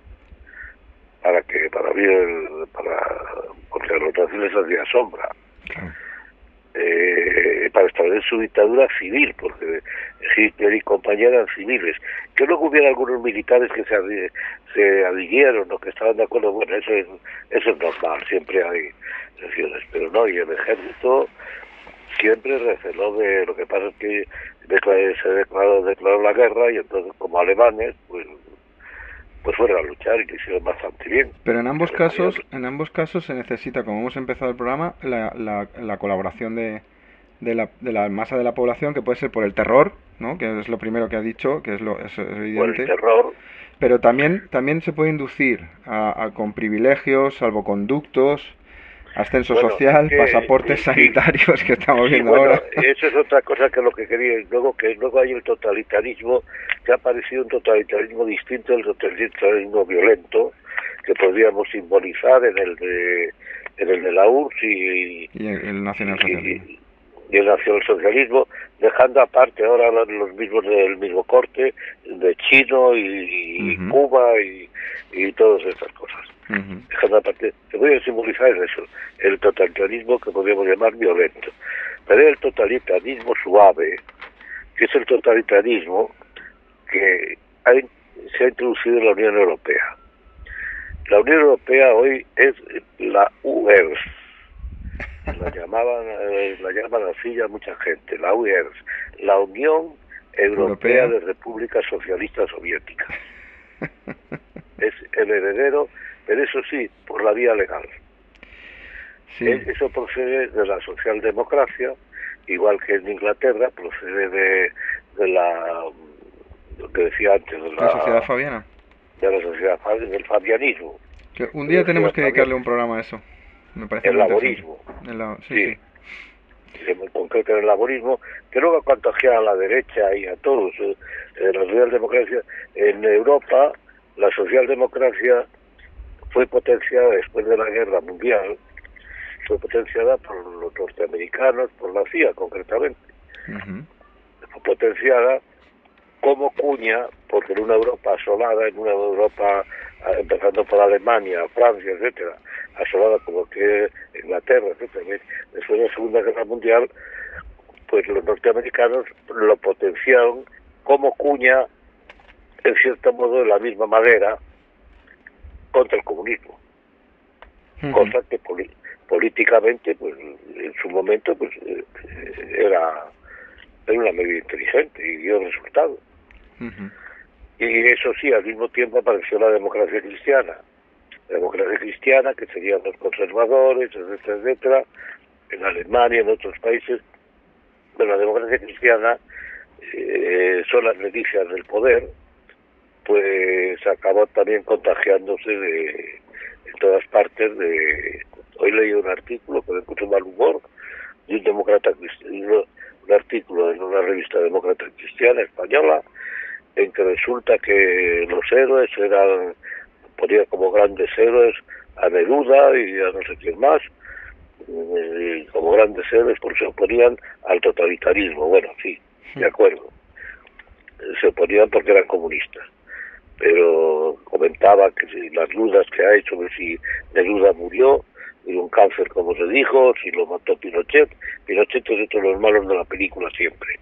Speaker 2: Porque a los nazis les hacía sombra. Para establecer su dictadura civil, porque Hitler y compañía eran civiles. Que luego hubiera algunos militares que se adhirieron o que estaban de acuerdo, bueno, eso es normal, siempre hay excepciones, pero no, y el ejército siempre receló de lo que pasa es que se declaró la guerra y entonces como alemanes, pues fueron a luchar y lo hicieron bastante bien.
Speaker 1: Pero en ambos casos se necesita, como hemos empezado el programa, la colaboración de la masa de la población, que puede ser por el terror, ¿no? Que es lo primero que ha dicho, que es evidente.
Speaker 2: Por el terror.
Speaker 1: Pero también se puede inducir con privilegios, salvoconductos, ascenso social, pasaportes sanitarios que estamos viendo ahora.
Speaker 2: Eso es otra cosa que lo que quería. Luego hay el totalitarismo, que ha aparecido un totalitarismo distinto al totalitarismo violento, que podríamos simbolizar en el de la URSS y
Speaker 1: el nacionalsocialismo.
Speaker 2: Y el nacionalsocialismo, dejando aparte ahora los mismos del mismo corte, de Chino y Cuba y todas estas cosas. Dejando aparte, se puede simbolizar en eso, el totalitarismo que podríamos llamar violento. Pero el totalitarismo suave, que es el totalitarismo que se ha introducido en la Unión Europea. La Unión Europea hoy es la UERS. La llaman así ya mucha gente, la UERS, la Unión Europea de Repúblicas Socialistas Soviéticas. Es el heredero, pero eso sí, por la vía legal. Sí. Eso procede de la socialdemocracia, igual que en Inglaterra, procede de lo que decía antes, de
Speaker 1: la sociedad fabiana.
Speaker 2: De la sociedad, del fabianismo.
Speaker 1: Que un día tenemos que dedicarle un programa a eso. Me parece
Speaker 2: el laborismo.
Speaker 1: Sí.
Speaker 2: En concreto el laborismo, que luego contagia a la derecha y a todos. La socialdemocracia en Europa, la socialdemocracia fue potenciada después de la Guerra Mundial fue potenciada por los norteamericanos, por la CIA concretamente. Fue potenciada como cuña, porque en una Europa asolada, en una Europa empezando por Alemania, Francia, etcétera, asolada como que Inglaterra, etcétera, después de la Segunda Guerra Mundial, pues los norteamericanos lo potenciaron como cuña, en cierto modo, de la misma manera, contra el comunismo. Cosa que políticamente, pues en su momento, pues era una medida inteligente y dio resultado. Y eso sí, al mismo tiempo apareció la democracia cristiana. La democracia cristiana, que serían los conservadores, etcétera, etcétera, en Alemania, en otros países. Pero la democracia cristiana, son las milicias del poder, pues acabó también contagiándose de todas partes. Hoy leí un artículo con mucho mal humor de un demócrata cristiano, un artículo en una revista demócrata cristiana española, en que resulta que los héroes ponía como grandes héroes a Neruda y a no sé quién más, y como grandes héroes porque se oponían al totalitarismo. Bueno, sí, de acuerdo, se oponían porque eran comunistas, pero comentaba que si las dudas que hay sobre si Neruda murió de un cáncer, como se dijo, si lo mató Pinochet es de todos los malos de la película siempre.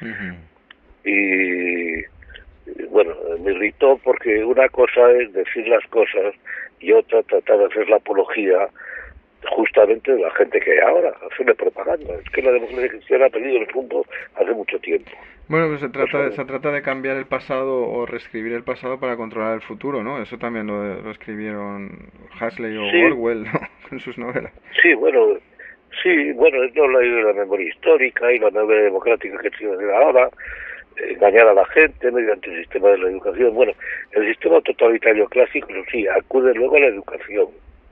Speaker 2: Y bueno, me irritó porque una cosa es decir las cosas y otra tratar de hacer la apología justamente de la gente que hay ahora, hacerle propaganda. Es que la democracia cristiana ha perdido el rumbo hace mucho tiempo.
Speaker 1: Bueno, pues se trata de cambiar el pasado o reescribir el pasado para controlar el futuro, ¿no? Eso también lo escribieron Huxley o Orwell, ¿no? En sus novelas.
Speaker 2: Sí, bueno, no la idea de la memoria histórica y la memoria democrática que se hace ahora, engañar a la gente mediante el sistema de la educación. Bueno, el sistema totalitario clásico, sí, acude luego a la educación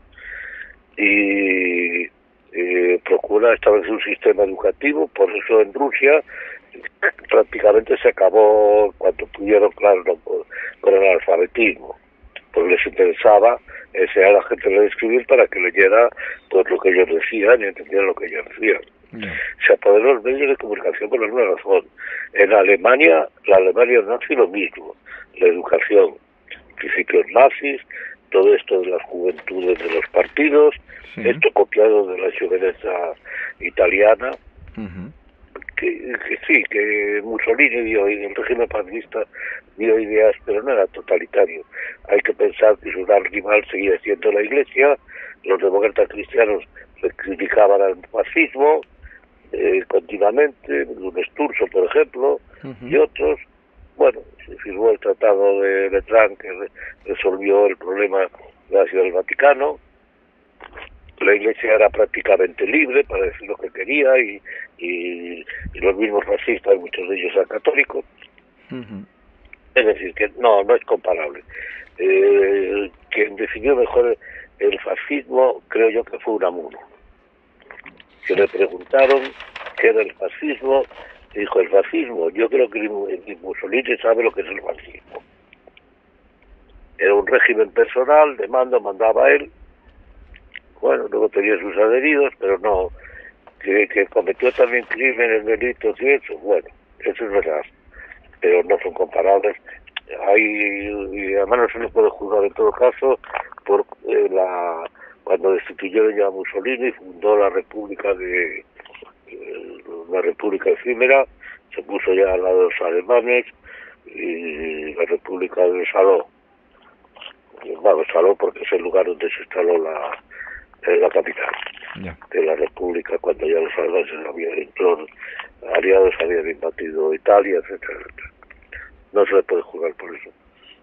Speaker 2: y procura establecer un sistema educativo. Por eso en Rusia prácticamente se acabó cuando pudieron, claro, con el alfabetismo, porque les interesaba enseñar a la gente a leer y escribir para que leyera pues lo que ellos decían y entendiera lo que ellos decían. Se apoderó los medios de comunicación por alguna razón. En Alemania, la Alemania nazi lo mismo, la educación, principios nazis, todo esto de las juventudes de los partidos, esto copiado de la giovenezza italiana, que Mussolini dio, y el régimen fascista dio ideas, pero no era totalitario. Hay que pensar que su gran rival seguía siendo la Iglesia. Los demócratas cristianos criticaban al fascismo continuamente, un Sturzo, por ejemplo, y otros. Bueno, se firmó el Tratado de Letrán, que resolvió el problema de la Ciudad del Vaticano. La Iglesia era prácticamente libre para decir lo que quería y los mismos fascistas, muchos de ellos eran católicos. Es decir, que no es comparable. Quien definió mejor el fascismo, creo yo que fue Unamuno, que le preguntaron qué era el fascismo, y dijo: el fascismo, yo creo que ni Mussolini sabe lo que es el fascismo. Era un régimen personal, de mando, mandaba él. Bueno, luego tenía sus adheridos, pero no, que cometió también crímenes, delitos y eso, bueno, eso es verdad, pero no son comparables. Y además no se le puede juzgar en todo caso por cuando destituyeron ya a Mussolini, fundó la República una república efímera, se puso ya al lado de los alemanes, y la República de Saló. Bueno, Saló porque es el lugar donde se instaló la capital de la República, cuando ya los alemanes los aliados habían invadido Italia, etcétera, etcétera. No se le puede juzgar por eso.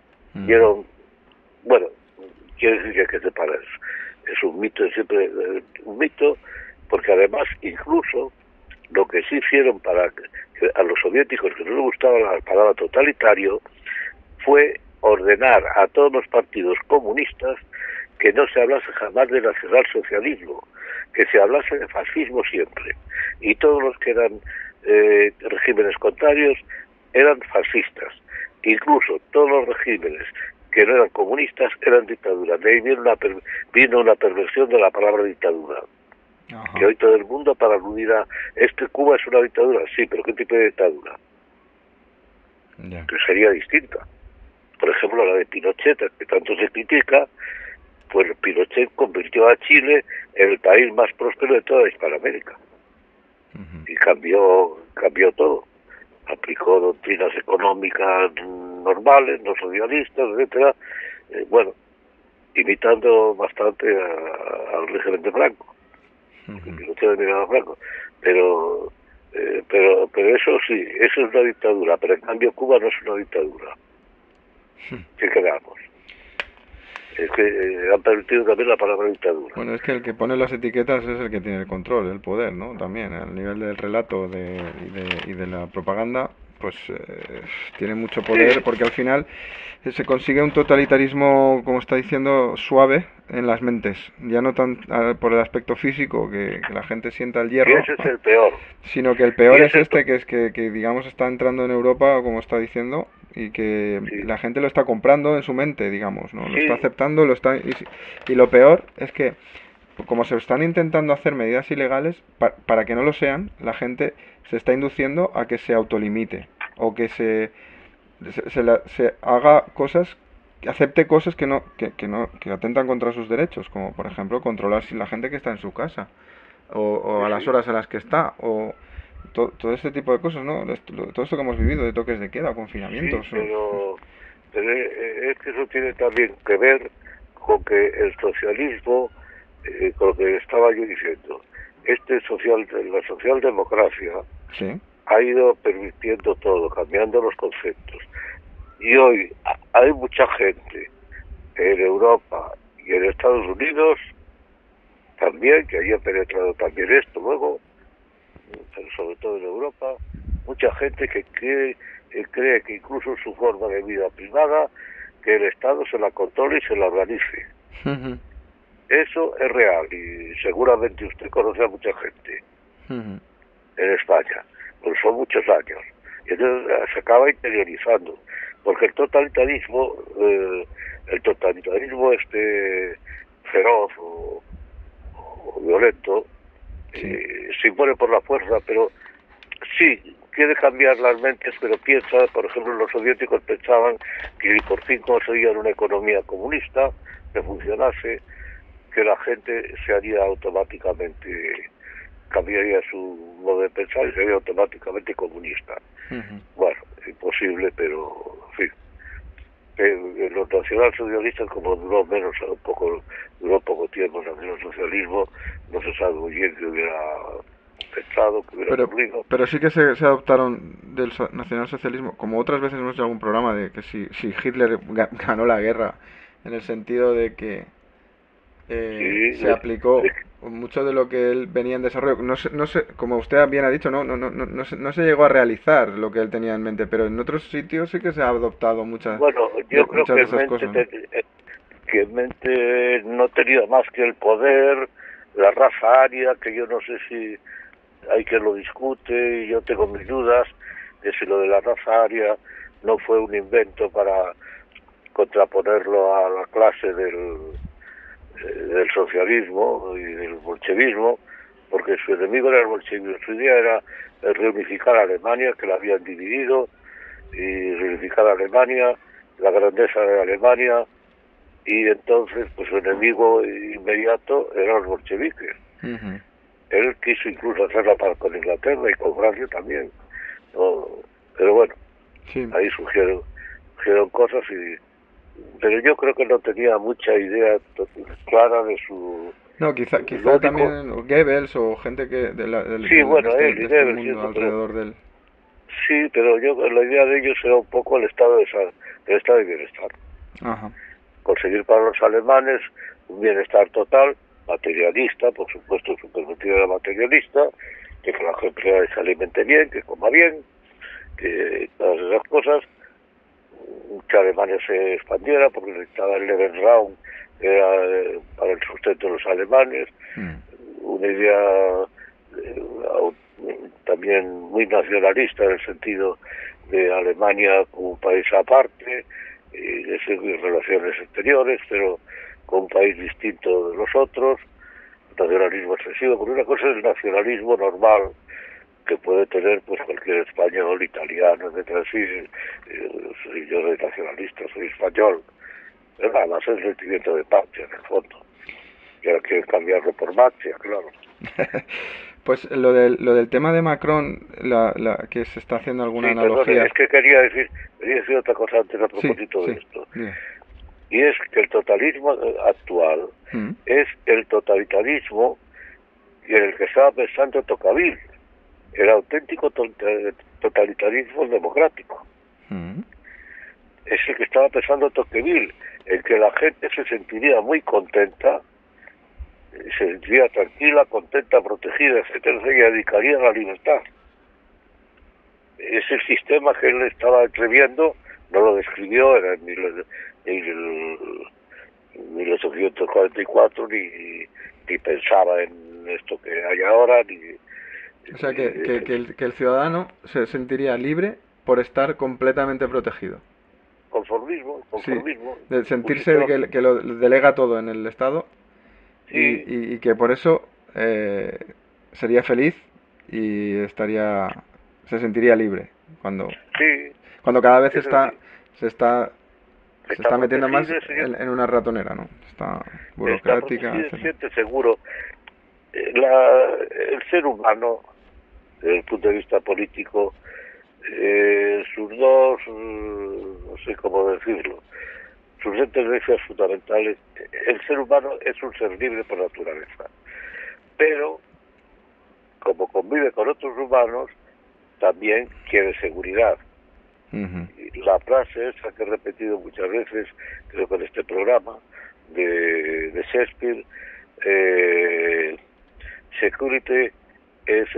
Speaker 2: Bueno, quiere decir que separa eso. Es un mito, es siempre un mito, porque además incluso lo que sí hicieron para que a los soviéticos que no les gustaba la palabra totalitario fue ordenar a todos los partidos comunistas que no se hablase jamás de nacionalsocialismo, que se hablase de fascismo siempre, y todos los que eran regímenes contrarios eran fascistas. Incluso todos los regímenes que no eran comunistas eran dictaduras. De ahí vino una perversión de la palabra dictadura. que
Speaker 1: Ajá.
Speaker 2: hoy todo el mundo para aludir a es que Cuba es una dictadura, sí, pero ¿qué tipo de dictadura?
Speaker 1: Ya.
Speaker 2: Que sería distinta. Por ejemplo, la de Pinochet, que tanto se critica, pues Pinochet convirtió a Chile en el país más próspero de toda Hispanoamérica
Speaker 1: Ujú.
Speaker 2: y cambió todo. Aplicó doctrinas económicas normales, no socialistas, etcétera. Bueno, imitando bastante al régimen de Franco, porque
Speaker 1: Ujú.
Speaker 2: Pinochet admiraba a Franco. Pero, pero eso sí, eso es una dictadura, pero en cambio Cuba no es una dictadura. ¿Qué quedamos? Es que han permitido también la palabra dictadura.
Speaker 1: Bueno, es que el que pone las etiquetas es el que tiene el control, el poder, ¿no? También, al nivel del relato y de la propaganda, pues tiene mucho poder
Speaker 2: Sí,
Speaker 1: porque al final se consigue un totalitarismo, como está diciendo, suave en las mentes. Ya no tan por el aspecto físico, que la gente sienta el
Speaker 2: que
Speaker 1: hierro,
Speaker 2: ese es el peor.
Speaker 1: sino que el
Speaker 2: Y
Speaker 1: peor es
Speaker 2: ese
Speaker 1: este, que es que, digamos, está entrando en Europa, como está diciendo, y que
Speaker 2: sí,
Speaker 1: la gente lo está comprando en su mente, digamos, ¿no? Lo está
Speaker 2: sí,
Speaker 1: aceptando, y lo peor es que, como se están intentando hacer medidas ilegales, para que no lo sean, la gente se está induciendo a que se autolimite, o que se haga cosas, que acepte cosas que atentan contra sus derechos, como por ejemplo controlar si la gente que está en su casa, o
Speaker 2: sí,
Speaker 1: a las
Speaker 2: sí.
Speaker 1: horas a las que está, o todo este tipo de cosas, ¿no? Todo esto que hemos vivido de toques de queda,
Speaker 2: Sí,
Speaker 1: confinamientos.
Speaker 2: pero es que eso tiene también que ver con que el socialismo, con lo que estaba yo diciendo, la socialdemocracia
Speaker 1: Sí,
Speaker 2: ha ido permitiendo todo, cambiando los conceptos. Y hoy hay mucha gente en Europa y en Estados Unidos también, que haya penetrado también esto luego, pero sobre todo en Europa, mucha gente que cree que incluso su forma de vida privada, que el Estado se la controle y se la organice.
Speaker 1: ujú,
Speaker 2: Eso es real y seguramente usted conoce a mucha gente
Speaker 1: ujú,
Speaker 2: en España, pues son muchos años. Y entonces se acaba interiorizando, porque el totalitarismo este feroz o violento,
Speaker 1: sí,
Speaker 2: se impone por la fuerza, pero sí, quiere cambiar las mentes, pero piensa, por ejemplo, los soviéticos pensaban que por fin conseguían una economía comunista que funcionase, que la gente se haría automáticamente, cambiaría su modo de pensar y sería automáticamente comunista.
Speaker 1: ujú.
Speaker 2: Bueno, imposible, pero en fin. Los nacionalsocialistas, como duró poco tiempo el nacionalsocialismo, no se sabe muy bien qué hubiera pensado, qué hubiera
Speaker 1: Pero,
Speaker 2: ocurrido.
Speaker 1: pero sí que se adoptaron del nacionalsocialismo, como otras veces hemos hecho algún programa de que si Hitler ganó la guerra, en el sentido de que
Speaker 2: Sí,
Speaker 1: se aplicó mucho de lo que él venía en desarrollo. No sé, como usted bien ha dicho, no se llegó a realizar lo que él tenía en mente, pero en otros sitios sí que se ha adoptado
Speaker 2: bueno, yo creo
Speaker 1: muchas de esas cosas, ¿no?
Speaker 2: que en mente no tenía más que el poder, la raza aria, que yo no sé si hay quien lo discute y yo tengo mis dudas de si lo de la raza aria no fue un invento para contraponerlo a la clase del socialismo y del bolchevismo, porque su enemigo era el bolchevismo, su idea era reunificar a Alemania, que la habían dividido, y reunificar a Alemania, la grandeza de Alemania, y entonces pues su enemigo inmediato eran los bolcheviques.
Speaker 1: Ujú.
Speaker 2: Él quiso incluso hacerla con Inglaterra y con Francia también, ¿no? Pero bueno,
Speaker 1: Sí.
Speaker 2: ahí surgieron cosas pero yo creo que no tenía mucha idea clara de su.
Speaker 1: No,
Speaker 2: Lo
Speaker 1: quizá
Speaker 2: único,
Speaker 1: también Goebbels o gente que
Speaker 2: sí, bueno, él y
Speaker 1: de este
Speaker 2: Goebbels,
Speaker 1: mundo
Speaker 2: cierto, pero
Speaker 1: alrededor de él.
Speaker 2: sí, pero yo la idea de ellos era un poco el estado de bienestar.
Speaker 1: Ajá.
Speaker 2: Conseguir para los alemanes un bienestar total, materialista, por supuesto, su perspectiva era materialista, que la gente se alimente bien, que coma bien, que todas esas cosas, que Alemania se expandiera, porque necesitaba el Lebensraum para el sustento de los alemanes,
Speaker 1: Mm.
Speaker 2: una idea también muy nacionalista en el sentido de Alemania como un país aparte, de relaciones exteriores, pero con un país distinto de los otros, nacionalismo excesivo, porque una cosa es el nacionalismo normal que puede tener pues cualquier español, italiano, etcétera. Sí, yo soy nacionalista, soy español, pero nada más es el sentimiento de patria, en el fondo. Y ahora quieren cambiarlo por matria, claro.
Speaker 1: Pues lo del tema de Macron, que se está haciendo alguna analogía.
Speaker 2: Perdón, es que quería decir otra cosa antes a propósito de esto.
Speaker 1: Yeah.
Speaker 2: Y es que el totalitarismo actual es el totalitarismo en el que estaba pensando Tocqueville, el auténtico totalitarismo democrático. Es el que estaba pensando Tocqueville, en que la gente se sentiría muy contenta, se sentiría tranquila, contenta, protegida, etcétera, y dedicaría a la libertad. Es el sistema que él estaba entreviendo, no lo describió, era en 1844, ni pensaba en esto que hay ahora, ni...
Speaker 1: O sea, que el ciudadano se sentiría libre por estar completamente protegido.
Speaker 2: Conformismo.
Speaker 1: Sí, de sentirse que lo delega todo en el Estado,
Speaker 2: sí.
Speaker 1: y que por eso sería feliz y se sentiría libre cuando cada vez se está metiendo más en una ratonera, ¿no? Está burocrática.
Speaker 2: Se siente seguro. El ser humano, desde el punto de vista político, sus dos, no sé cómo decirlo, sus dos tendencias fundamentales, el ser humano es un ser libre por naturaleza, pero como convive con otros humanos, también quiere seguridad. Y la frase esa que he repetido muchas veces, creo que en este programa, de Shakespeare, security es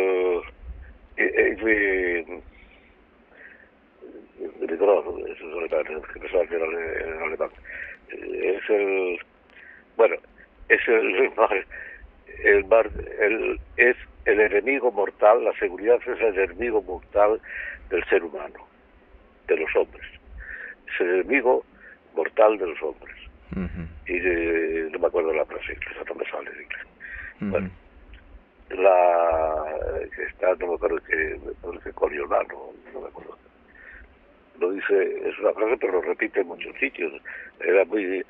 Speaker 2: es el enemigo mortal, la seguridad es el enemigo mortal del ser humano, de los hombres. Es el enemigo mortal de los hombres. Y no me acuerdo la frase inglesa, no me sale en inglés. Bueno, que está, no me acuerdo que Coriolano, no me acuerdo. Lo dice, es una frase, pero lo repite en muchos sitios. Era él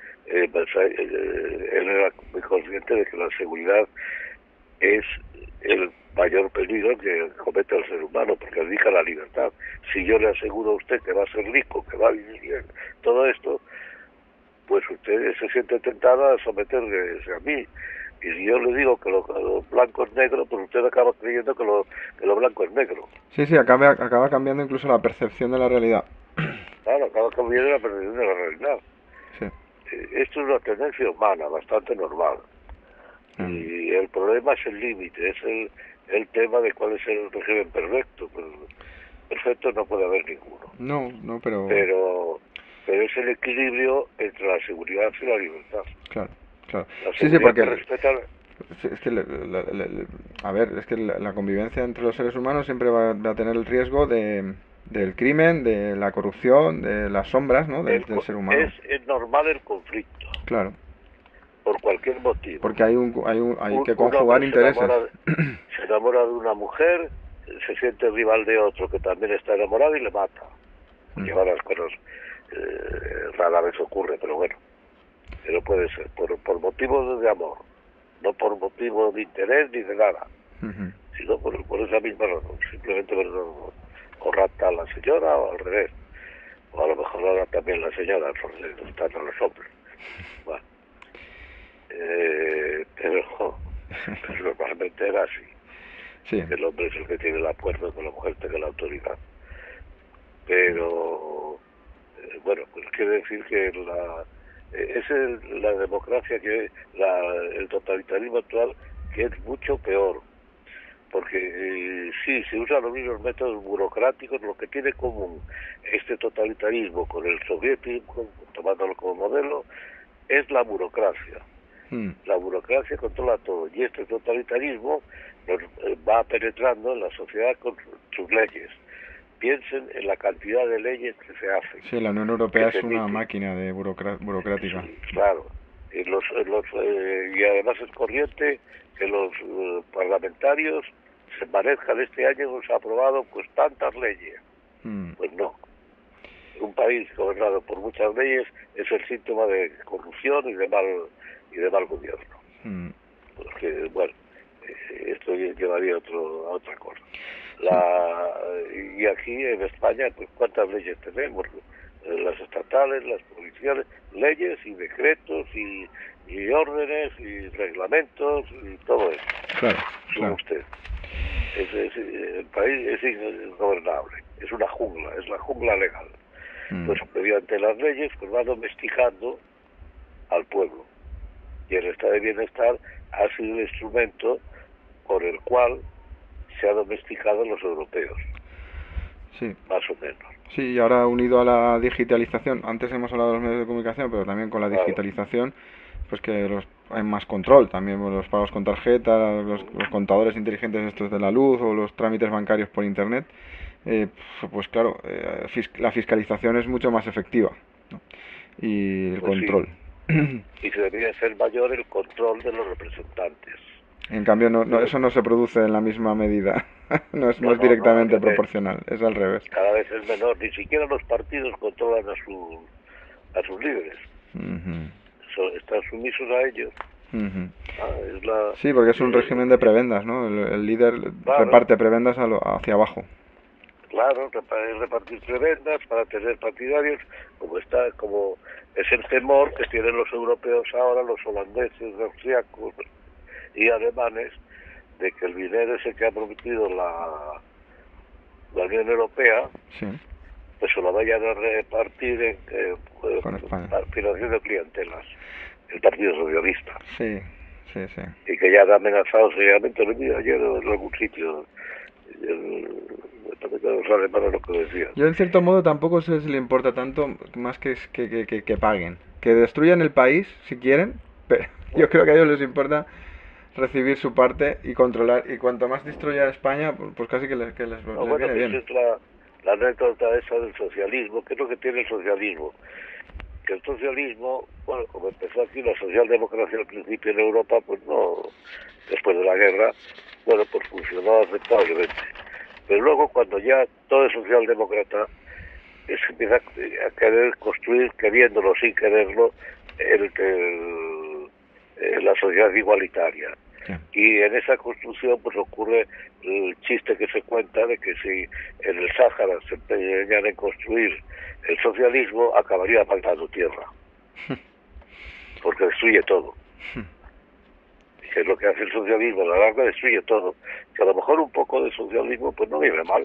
Speaker 2: era muy consciente de que la seguridad es el mayor peligro que comete el ser humano, porque indica la libertad. Si yo le aseguro a usted que va a ser rico, que va a vivir bien, todo esto, pues usted se siente tentada a someterse a mí. Y si yo le digo que lo blanco es negro, pues usted acaba creyendo que lo blanco es negro.
Speaker 1: Sí, acaba cambiando incluso la percepción de la realidad.
Speaker 2: Claro, acaba cambiando la percepción de la realidad.
Speaker 1: Sí.
Speaker 2: Esto es una tendencia humana, bastante normal. Y el problema es el límite, es el tema de cuál es el régimen perfecto. Pues, perfecto no puede haber ninguno.
Speaker 1: No, pero
Speaker 2: es el equilibrio entre la seguridad y la libertad.
Speaker 1: Claro.
Speaker 2: La seguridad
Speaker 1: porque
Speaker 2: que respeta...
Speaker 1: Es que es que la convivencia entre los seres humanos siempre va a tener el riesgo del crimen, de la corrupción, de las sombras, ¿no? del ser humano.
Speaker 2: Es normal el conflicto.
Speaker 1: Claro.
Speaker 2: Por cualquier motivo.
Speaker 1: Porque hay que conjugar intereses.
Speaker 2: Se enamora de una mujer, se siente rival de otro que también está enamorado y le mata. Llevar las cosas rara vez ocurre, pero bueno. Pero puede ser por motivos de amor, no por motivos de interés ni de nada, sino por esa misma razón. Simplemente o rapta a la señora o al revés. O a lo mejor ahora también la señora, porque están a los hombres. Bueno. Pero normalmente era así.
Speaker 1: Sí.
Speaker 2: El hombre es el que tiene el acuerdo, que la mujer tenga la autoridad. Pero bueno, pues quiere decir que la democracia, el totalitarismo actual, que es mucho peor, porque sí, se usan los mismos métodos burocráticos. Lo que tiene común este totalitarismo con el soviético, tomándolo como modelo, es la burocracia. La burocracia controla todo, y este totalitarismo va penetrando en la sociedad con sus leyes. Piensen en la cantidad de leyes que se hacen.
Speaker 1: Sí, la Unión Europea es una máquina de burocrática.
Speaker 2: Sí, claro. Y además es corriente que los parlamentarios se parezcan. Este año nos ha aprobado pues tantas leyes. Pues no. Un país gobernado por muchas leyes es el síntoma de corrupción y de mal gobierno. Porque, bueno, esto llevaría a otra cosa. Y aquí en España, pues ¿cuántas leyes tenemos? Las estatales, las provinciales, leyes y decretos y órdenes y reglamentos y todo eso.
Speaker 1: Claro.
Speaker 2: Usted. El país es ingobernable, es una jungla, es la jungla legal. Pues mediante las leyes pues va domesticando al pueblo. Y el estado de bienestar ha sido el instrumento por el cual se ha domesticado a los europeos.
Speaker 1: Sí.
Speaker 2: Más o menos.
Speaker 1: Sí, y ahora unido a la digitalización, antes hemos hablado de los medios de comunicación, pero también con la digitalización, pues que hay más control, también los pagos con tarjeta, los contadores inteligentes estos de la luz o los trámites bancarios por internet, pues claro, la fiscalización es mucho más efectiva, ¿no? Y el control.
Speaker 2: Sí. Y se debería ser mayor el control de los representantes.
Speaker 1: En cambio, eso no se produce en la misma medida. No es directamente proporcional, es al revés.
Speaker 2: Cada vez es menor. Ni siquiera los partidos controlan a sus líderes. Están sumisos a ellos.
Speaker 1: Sí, porque es un régimen de prebendas, ¿no? El líder reparte prebendas hacia abajo.
Speaker 2: Claro, repartir prebendas para tener partidarios, como es el temor que tienen los europeos ahora, los holandeses, austriacos y alemanes, de que el dinero ese que ha prometido la Unión Europea, pues se lo vayan a repartir financiando clientelas, el Partido Socialista.
Speaker 1: Sí.
Speaker 2: Y que ya han amenazado seriamente, lo vi ayer en algún sitio, los alemanes lo que decían.
Speaker 1: Yo en cierto modo tampoco sé si le importa tanto más que paguen, que destruyan el país si quieren, pero yo creo que a ellos les importa recibir su parte y controlar, y cuanto más destruya España, pues casi que les viene bien.
Speaker 2: Es la anécdota esa del socialismo. ¿Qué es lo que tiene el socialismo? Que el socialismo, bueno, como empezó aquí la socialdemocracia al principio en Europa, pues no, después de la guerra, bueno, pues funcionó aceptablemente. Pero luego cuando ya todo es socialdemócrata, se empieza a querer construir, queriéndolo sin quererlo, la sociedad igualitaria. Y en esa construcción pues ocurre el chiste que se cuenta de que si en el Sáhara se empeñan en construir el socialismo, acabaría faltando tierra, porque destruye todo. Que es lo que hace el socialismo, a la larga destruye todo. Que a lo mejor un poco de socialismo pues no viene mal,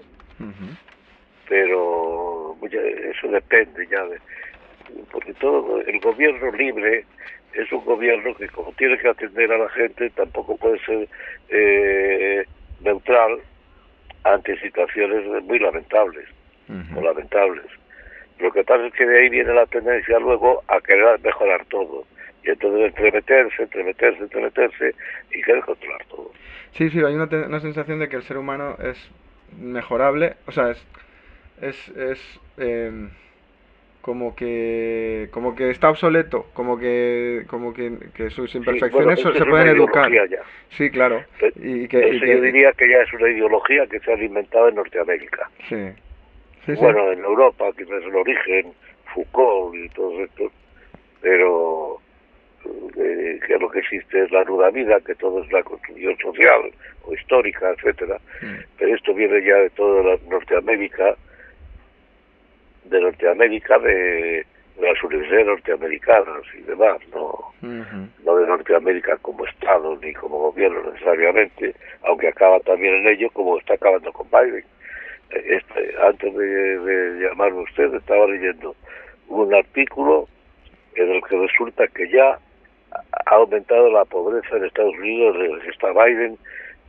Speaker 2: pero eso depende ya porque todo el gobierno libre es un gobierno que, como tiene que atender a la gente, tampoco puede ser neutral ante situaciones muy lamentables o lamentables. Lo que pasa es que de ahí viene la tendencia luego a querer mejorar todo, y entonces entremeterse y querer controlar todo.
Speaker 1: Sí, hay una sensación de que el ser humano es mejorable, o sea, es como que está obsoleto, como que sus imperfecciones se pueden educar.
Speaker 2: Ya.
Speaker 1: Sí, claro.
Speaker 2: Yo diría que ya es una ideología que se ha alimentado en Norteamérica.
Speaker 1: Sí.
Speaker 2: Bueno, en Europa, quizás el origen, Foucault y todo esto, pero que lo que existe es la nuda vida, que todo es la construcción social o histórica, etcétera. Pero esto viene ya de toda la Norteamérica, de las universidades norteamericanas y demás, no de Norteamérica como Estado ni como gobierno necesariamente, aunque acaba también en ello, como está acabando con Biden. Antes de llamarme usted, estaba leyendo un artículo en el que resulta que ya ha aumentado la pobreza en Estados Unidos desde que está Biden.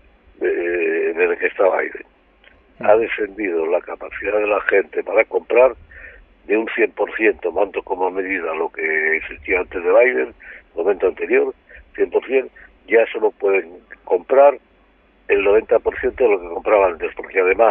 Speaker 2: Ha descendido la capacidad de la gente para comprar de un 100%, tomando como medida lo que existía antes de Biden, momento anterior, 100%, ya solo pueden comprar el 90% de lo que compraban antes, porque además,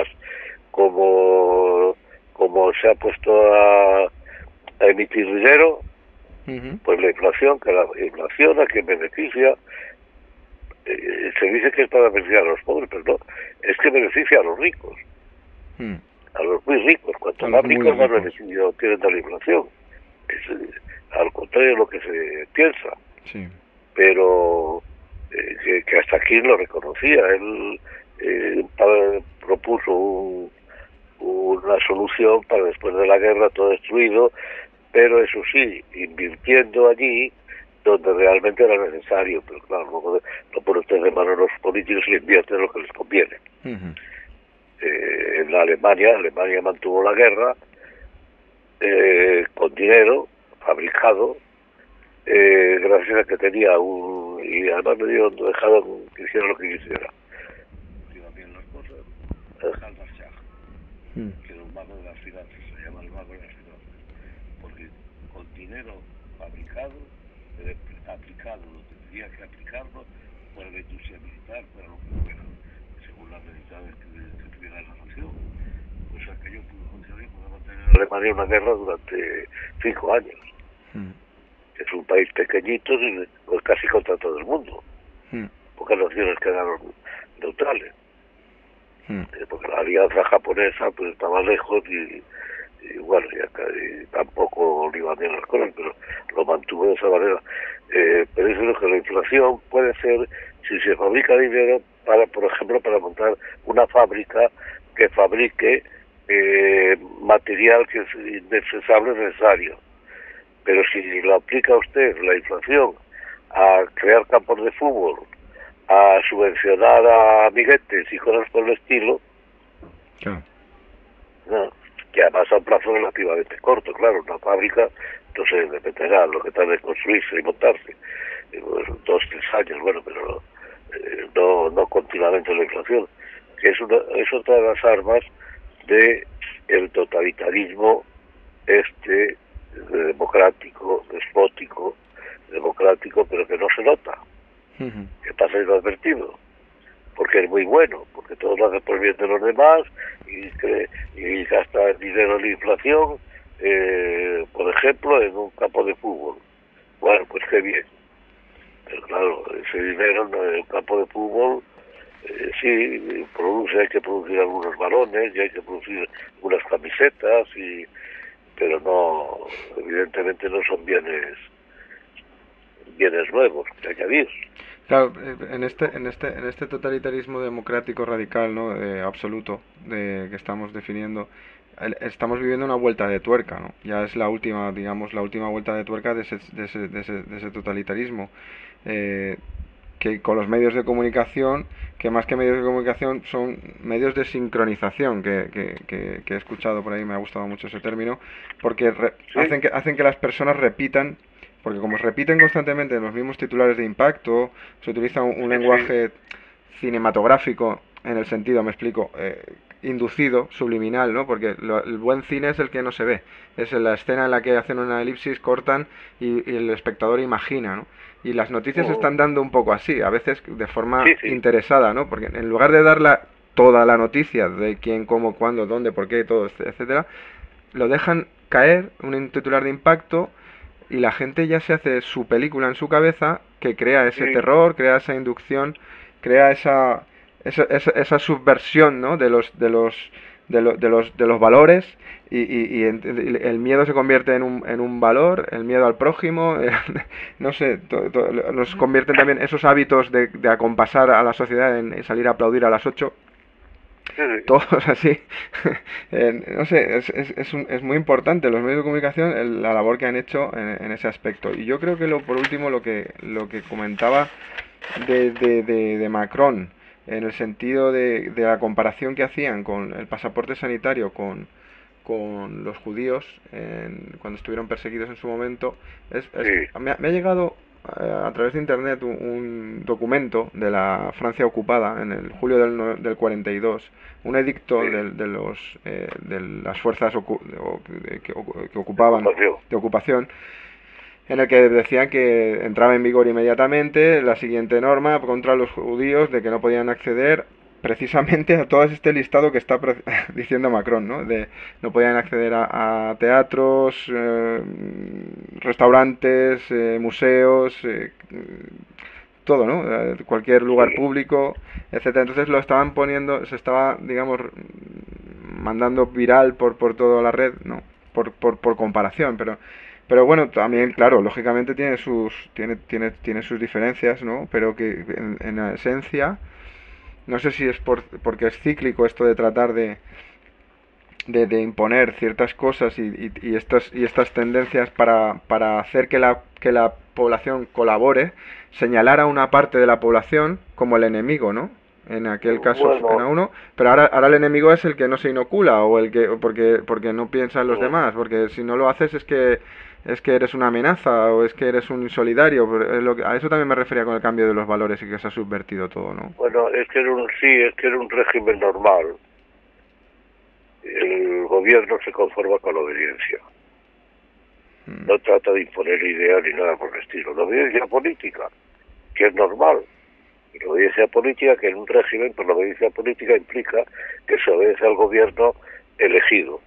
Speaker 2: como se ha puesto a emitir dinero,
Speaker 1: Ujú.
Speaker 2: Pues la inflación a quien beneficia, se dice que es para beneficiar a los pobres, pero no, es que beneficia a los ricos,
Speaker 1: Mm.
Speaker 2: a los muy ricos. Cuanto
Speaker 1: A los
Speaker 2: más
Speaker 1: muy
Speaker 2: ricos, más
Speaker 1: ricos.
Speaker 2: beneficio tienen de la inflación. Es, al contrario de lo que se piensa.
Speaker 1: Sí.
Speaker 2: Pero que hasta aquí lo reconocía. Él propuso una solución para después de la guerra todo destruido, pero eso sí, invirtiendo allí donde realmente era necesario. Pero claro, luego no pone usted de mano a los políticos y le invierten lo que les conviene.
Speaker 1: Ujú.
Speaker 2: En la Alemania mantuvo la guerra con dinero fabricado, gracias a que tenía y además me dejaron que hiciera lo que quisiera. Iba bien las cosas, Halvard Schach, que era un mago de las finanzas, se llama el mago de las finanzas, porque con dinero fabricado, aplicado, lo tendría que aplicarlo para la industria militar, para lo que fuera, según las necesidades que tuviera la nación. Pues aquello pudo funcionar y pudo mantener a Alemania una guerra durante 5 años. Es un país pequeñito, pues casi contra todo el mundo. Pocas naciones quedaron neutrales. Porque la alianza japonesa pues estaba lejos y bueno, y tampoco le iban bien las cosas, pero lo mantuvo de esa manera. Pero eso es lo que la inflación puede ser si se fabrica dinero para, por ejemplo, para montar una fábrica que fabrique material que es indispensable, necesario. Pero si lo aplica usted, la inflación, a crear campos de fútbol, a subvencionar a amiguetes y cosas por el estilo, ¿no? Que además a un plazo relativamente corto, claro, una fábrica, entonces dependerá lo que tarde en construirse y montarse, pues 2-3 años, bueno, pero no continuamente la inflación, que es otra de las armas de el totalitarismo democrático, despótico, democrático, pero que no se nota, que pasa inadvertido, porque es muy bueno, porque todo lo hace por el bien de los demás y gasta el dinero en la inflación, por ejemplo, en un campo de fútbol. Bueno, pues qué bien. Pero claro, ese dinero en el campo de fútbol, sí, hay que producir algunos balones y hay que producir unas camisetas, pero no, evidentemente no son bienes nuevos que añadir.
Speaker 1: Claro, en este totalitarismo democrático radical, ¿no? Absoluto, que estamos definiendo, estamos viviendo una vuelta de tuerca, ¿no? Ya es la última, digamos, la última vuelta de tuerca de ese totalitarismo, que con los medios de comunicación, que más que medios de comunicación son medios de sincronización, que he escuchado por ahí, me ha gustado mucho ese término, porque
Speaker 2: ¿Sí?
Speaker 1: hacen que las personas repitan. Porque como se repiten constantemente los mismos titulares de impacto, se utiliza un lenguaje cinematográfico, en el sentido, me explico, inducido, subliminal, ¿no? Porque el buen cine es el que no se ve. Es la escena en la que hacen una elipsis, cortan y el espectador imagina, ¿no? Y las noticias se están dando un poco así, a veces de forma interesada, ¿no? Porque en lugar de dar toda la noticia de quién, cómo, cuándo, dónde, por qué, todo, etcétera, lo dejan caer, un titular de impacto, y la gente ya se hace su película en su cabeza, que crea ese terror, crea esa inducción, crea esa subversión, ¿no? de los valores, y el miedo se convierte en un valor, el miedo al prójimo, no sé, nos convierten también esos hábitos de acompasar a la sociedad en salir a aplaudir a las 8. Todos así. No sé, es muy importante los medios de comunicación, la labor que han hecho en ese aspecto. Y yo creo que por último lo que comentaba de Macron, en el sentido de la comparación que hacían con el pasaporte sanitario con los judíos cuando estuvieron perseguidos en su momento, me ha llegado a través de internet un documento de la Francia ocupada en el julio del 42, un edicto de las fuerzas que ocupaban, de ocupación, en el que decían que entraba en vigor inmediatamente la siguiente norma contra los judíos, de que no podían acceder precisamente a todo este listado que está diciendo Macron, ¿no? De no podían acceder a teatros, restaurantes, museos, todo, ¿no? Cualquier lugar
Speaker 2: Sí,
Speaker 1: público, etcétera. Entonces lo estaban poniendo, se estaba, digamos, mandando viral por toda la red, ¿no? Por comparación, pero bueno, también, claro, lógicamente tiene sus diferencias, ¿no? Pero que en la esencia, no sé si es porque es cíclico esto de tratar de imponer ciertas cosas y estas tendencias para hacer que la población colabore, señalar a una parte de la población como el enemigo, ¿no? En aquel caso
Speaker 2: bueno,
Speaker 1: era uno, pero ahora el enemigo es el que no se inocula o el que porque no piensa en los demás, porque si no lo haces es que eres una amenaza o es que eres un insolidario, a eso también me refería con el cambio de los valores y que se ha subvertido todo, ¿no?
Speaker 2: bueno, es que era un régimen normal. El gobierno se conforma con la obediencia.
Speaker 1: Mm,
Speaker 2: No trata de imponer ideas ni nada por el estilo. La obediencia política, que es normal. Y la obediencia política, que en un régimen, pues la obediencia política implica que se obedece al gobierno elegido.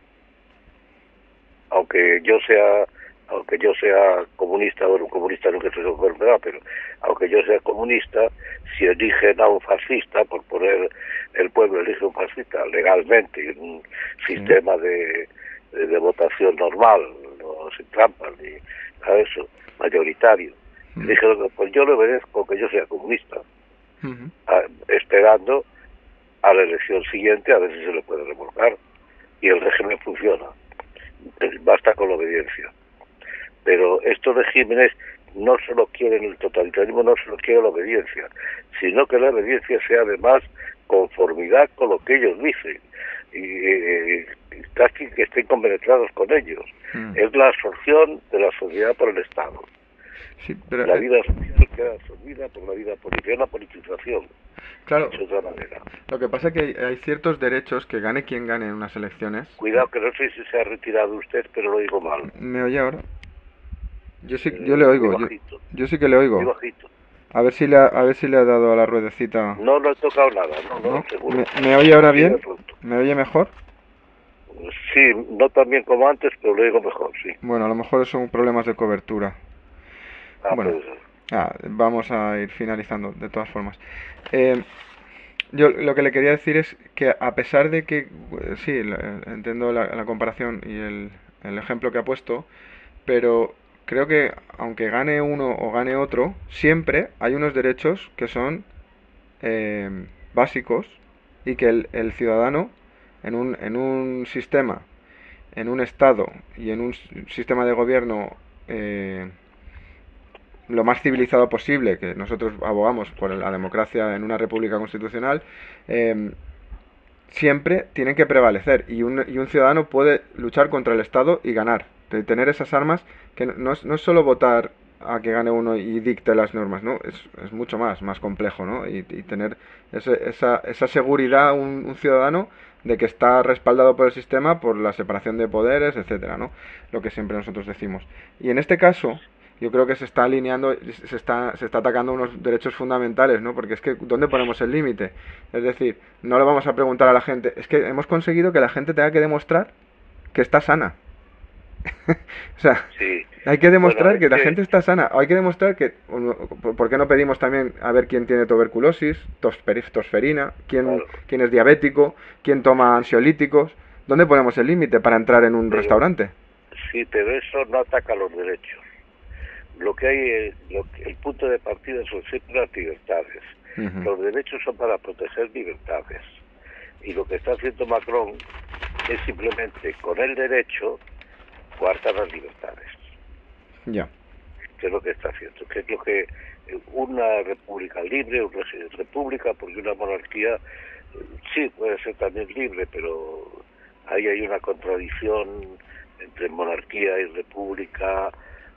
Speaker 2: Aunque yo sea aunque yo sea comunista, bueno, comunista nunca se enfermedad, pero aunque yo sea comunista, si eligen a un fascista, por poner, el pueblo elige a un fascista legalmente, en un
Speaker 1: sí.
Speaker 2: sistema de votación normal, no sin trampas ni nada de eso, mayoritario.
Speaker 1: Mm,
Speaker 2: Dije, pues yo le obedezco que yo sea comunista,
Speaker 1: ujú,
Speaker 2: esperando a la elección siguiente a ver si se le puede remolcar. Y el régimen funciona. Basta con la obediencia. Pero estos regímenes no solo quieren el totalitarismo, no solo quieren la obediencia, sino que la obediencia sea además conformidad con lo que ellos dicen y casi que estén compenetrados con ellos.
Speaker 1: mm.
Speaker 2: Es la absorción de la sociedad por el Estado.
Speaker 1: Sí, pero
Speaker 2: La vida social queda absorbida por la vida política, la politización,
Speaker 1: claro,
Speaker 2: dicho de otra manera.
Speaker 1: lo que pasa es que hay ciertos derechos que gane quien gane en unas elecciones.
Speaker 2: Cuidado que no sé si se ha retirado usted, pero lo digo mal.
Speaker 1: ¿Me oye ahora? Yo le
Speaker 2: Muy
Speaker 1: oigo,
Speaker 2: bajito,
Speaker 1: yo sí que le
Speaker 2: muy
Speaker 1: oigo.
Speaker 2: bajito.
Speaker 1: A ver si le ha dado a la ruedecita,
Speaker 2: No, no he tocado nada, no, no,
Speaker 1: ¿no?
Speaker 2: seguro.
Speaker 1: Me oye ahora
Speaker 2: Sigue
Speaker 1: bien?
Speaker 2: pronto.
Speaker 1: ¿Me oye mejor?
Speaker 2: Sí, no tan bien como antes, pero lo digo mejor, sí.
Speaker 1: Bueno, a lo mejor son problemas de cobertura.
Speaker 2: Ah,
Speaker 1: Bueno,
Speaker 2: puede ser.
Speaker 1: vamos a ir finalizando de todas formas. Eh, yo lo que le quería decir es que a pesar de que, sí, entiendo la comparación y el ejemplo que ha puesto, pero creo que aunque gane uno o gane otro, siempre hay unos derechos que son eh, básicos y que el ciudadano en un sistema, en un estado y en un sistema de gobierno lo más civilizado posible, que nosotros abogamos por la democracia en una república constitucional, eh, siempre tienen que prevalecer y un ciudadano puede luchar contra el Estado y ganar, de tener esas armas que no es solo votar a que gane uno y dicte las normas, ¿no? Es mucho más complejo, ¿no? Y tener esa seguridad un ciudadano de que está respaldado por el sistema, por la separación de poderes, etcétera, ¿no? Lo que siempre nosotros decimos. Y en este caso, yo creo que se está alineando, se está atacando unos derechos fundamentales, ¿no? Porque es que, ¿dónde ponemos el límite? Es decir, no le vamos a preguntar a la gente, es que hemos conseguido que la gente tenga que demostrar que está sana. O sea,
Speaker 2: Sí.
Speaker 1: hay que
Speaker 2: Bueno,
Speaker 1: demostrar
Speaker 2: es
Speaker 1: que la
Speaker 2: que,
Speaker 1: gente está sana. Hay que demostrar que, ¿por qué no pedimos también a ver quién tiene tuberculosis, tosferina,
Speaker 2: claro,
Speaker 1: quién es diabético, quién toma
Speaker 2: sí,
Speaker 1: ansiolíticos? ¿Dónde ponemos el límite para entrar en un
Speaker 2: pero
Speaker 1: restaurante?
Speaker 2: sí, pero eso no ataca los derechos. Lo que hay, el punto de partida son siempre las libertades.
Speaker 1: Ujú.
Speaker 2: Los derechos son para proteger libertades. Y lo que está haciendo Macron es simplemente con el derecho coartar las libertades,
Speaker 1: Ya.
Speaker 2: que es lo que está haciendo, que es lo que una república libre, una república, porque una monarquía sí puede ser también libre, pero ahí hay una contradicción entre monarquía y república,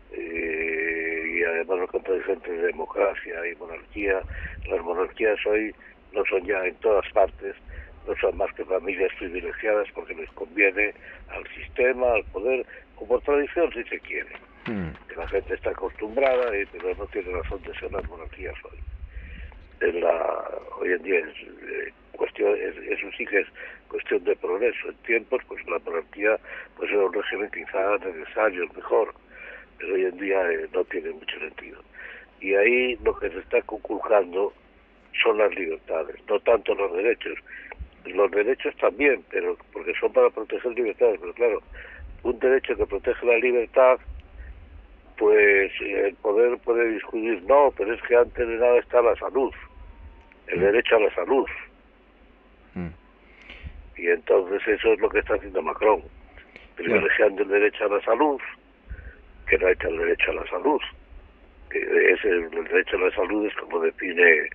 Speaker 2: y además una contradicción entre democracia y monarquía. Las monarquías hoy no son ya en todas partes, no son más que familias privilegiadas porque les conviene al sistema, al poder, o por tradición si se quiere.
Speaker 1: Mm.
Speaker 2: Que la gente está acostumbrada, pero no tiene razón de ser las monarquías hoy. Hoy en día eso sí que es cuestión de progreso. En tiempos, pues la monarquía pues era un régimen quizá necesario, el mejor, pero hoy en día no tiene mucho sentido. Y ahí lo que se está conculcando son las libertades, no tanto los derechos. Los derechos también, pero porque son para proteger libertades, pero claro, un derecho que protege la libertad, pues el poder puede discutir, no, pero es que antes de nada está la salud, el derecho a la salud. Y entonces eso es lo que está haciendo Macron, privilegiando el derecho a la salud, que no hay tal derecho a la salud. El derecho a la salud es como define,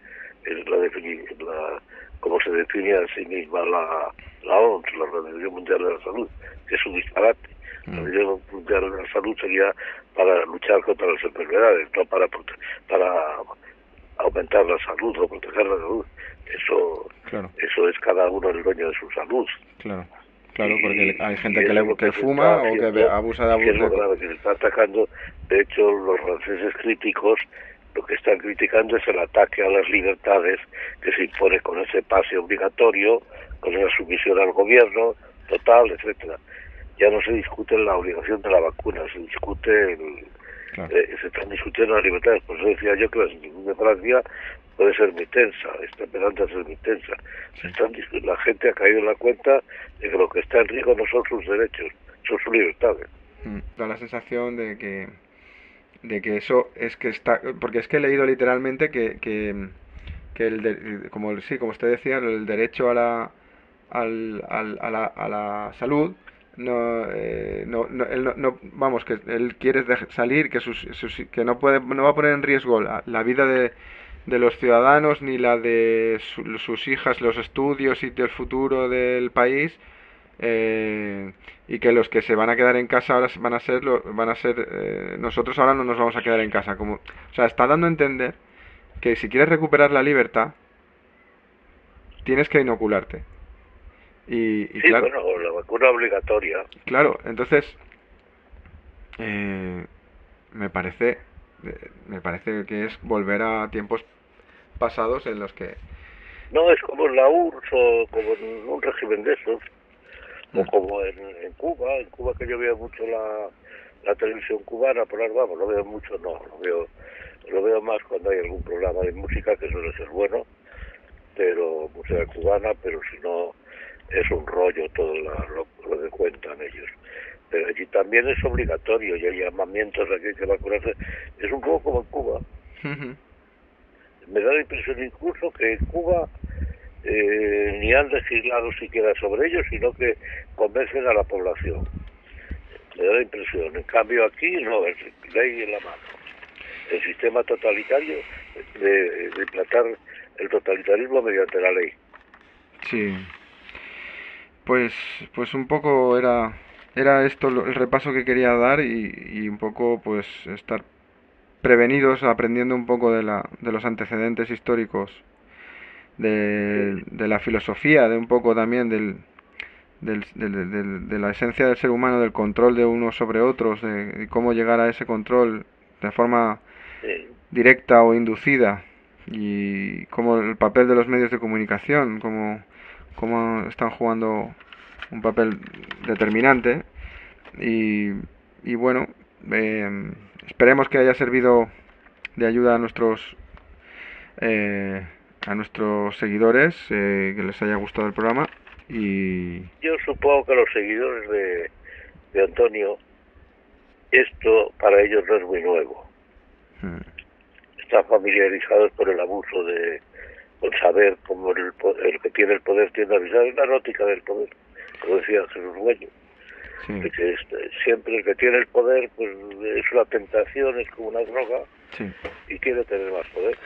Speaker 2: como se define a sí misma la OMS, la Organización Mundial de la Salud, que es un disparate. La Organización Mundial de la Salud sería para luchar contra las enfermedades, no para aumentar la salud o proteger la salud. Eso es cada uno el dueño de su salud.
Speaker 1: Claro, porque hay gente que fuma o que abusa de abuso.
Speaker 2: Es lo grave, que se está atacando. De hecho, los franceses críticos lo que están criticando es el ataque a las libertades que se impone con ese pase obligatorio, con esa sumisión al gobierno total, etcétera. Ya no se discute la obligación de la vacuna, se discute se están discutiendo las libertades. Por eso decía yo que la situación de Francia puede ser muy tensa, está empezando a ser muy tensa. La gente ha caído en la cuenta de que lo que está en riesgo no son sus derechos, son sus libertades.
Speaker 1: Da la sensación de que eso es que está, porque es que he leído literalmente que como usted decía, el derecho a la salud vamos, que él quiere salir, que que no va a poner en riesgo la vida de los ciudadanos ni la de sus hijas, los estudios y el futuro del país, y que los que se van a quedar en casa ahora van a ser nosotros ahora no nos vamos a quedar en casa, o sea, está dando a entender que si quieres recuperar la libertad tienes que inocularte. Y claro,
Speaker 2: bueno, la vacuna obligatoria.
Speaker 1: Claro, entonces me parece que es volver a tiempos pasados en los que...
Speaker 2: No, es como en la URSS o como en un régimen de esos, o como en Cuba. En Cuba, que yo veo mucho la televisión cubana, por ahora vamos, lo veo mucho, no, lo veo más cuando hay algún programa de música, que suele ser bueno, pero música cubana, pero si no es un rollo todo lo que cuentan ellos. Pero allí también es obligatorio y hay llamamientos a que hay que vacunarse. Es un poco como en Cuba. Me da la impresión incluso que en Cuba ni han legislado siquiera sobre ello, sino que convencen a la población. Me da la impresión. En cambio aquí no, es ley en la mano. El sistema totalitario de implantar el totalitarismo mediante la ley.
Speaker 1: Sí. Pues un poco era esto el repaso que quería dar y un poco pues estar prevenidos, aprendiendo un poco de los antecedentes históricos de la filosofía, de un poco también de la esencia del ser humano, del control de unos sobre otros, de cómo llegar a ese control de forma directa o inducida, y cómo el papel de los medios de comunicación, cómo están jugando un papel determinante. Y bueno, esperemos que haya servido de ayuda a nuestros seguidores, que les haya gustado el programa. Y
Speaker 2: yo supongo que los seguidores de Antonio, esto para ellos no es muy nuevo. Están familiarizados con el abuso con saber cómo el que tiene el poder tiende a avisar. Es la erótica del poder, como decía Jesús Güello. De que siempre el que tiene el poder pues es una tentación, es como una droga, y quiere tener más poder.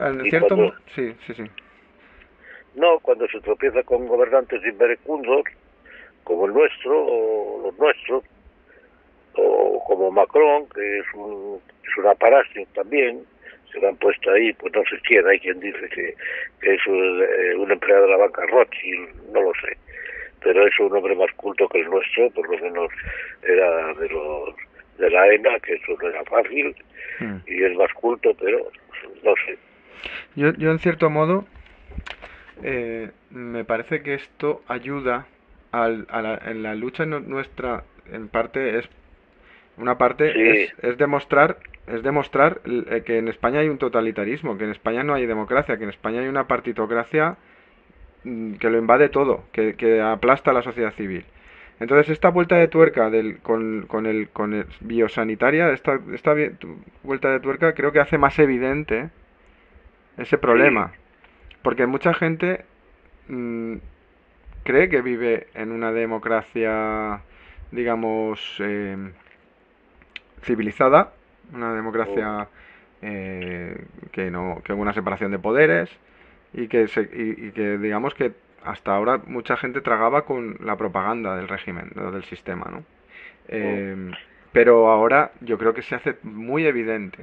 Speaker 2: Cuando se tropieza con gobernantes inverecundos como el nuestro o los nuestros, o como Macron, que es una parásito también, se lo han puesto ahí, pues no sé quién, hay quien dice que es un empleado de la banca Rothschild, no lo sé, pero es un hombre más culto que el nuestro, por lo menos era de la ENA, que eso no era fácil, y es más culto, pero no sé.
Speaker 1: Yo en cierto modo Me parece que esto ayuda en la lucha nuestra, en parte es una parte
Speaker 2: Sí,
Speaker 1: es demostrar que en España hay un totalitarismo, que en España no hay democracia, que en España hay una partitocracia que lo invade todo, que aplasta a la sociedad civil. Entonces esta vuelta de tuerca con el biosanitaria, vuelta de tuerca creo que hace más evidente ese
Speaker 2: sí,
Speaker 1: problema, porque mucha gente mm, cree que vive en una democracia, digamos, civilizada, una
Speaker 2: mm,
Speaker 1: democracia que no, que una separación de poderes y que digamos que hasta ahora mucha gente tragaba con la propaganda del régimen, del sistema, ¿no?
Speaker 2: mm.
Speaker 1: Eh, pero ahora yo creo que se hace muy evidente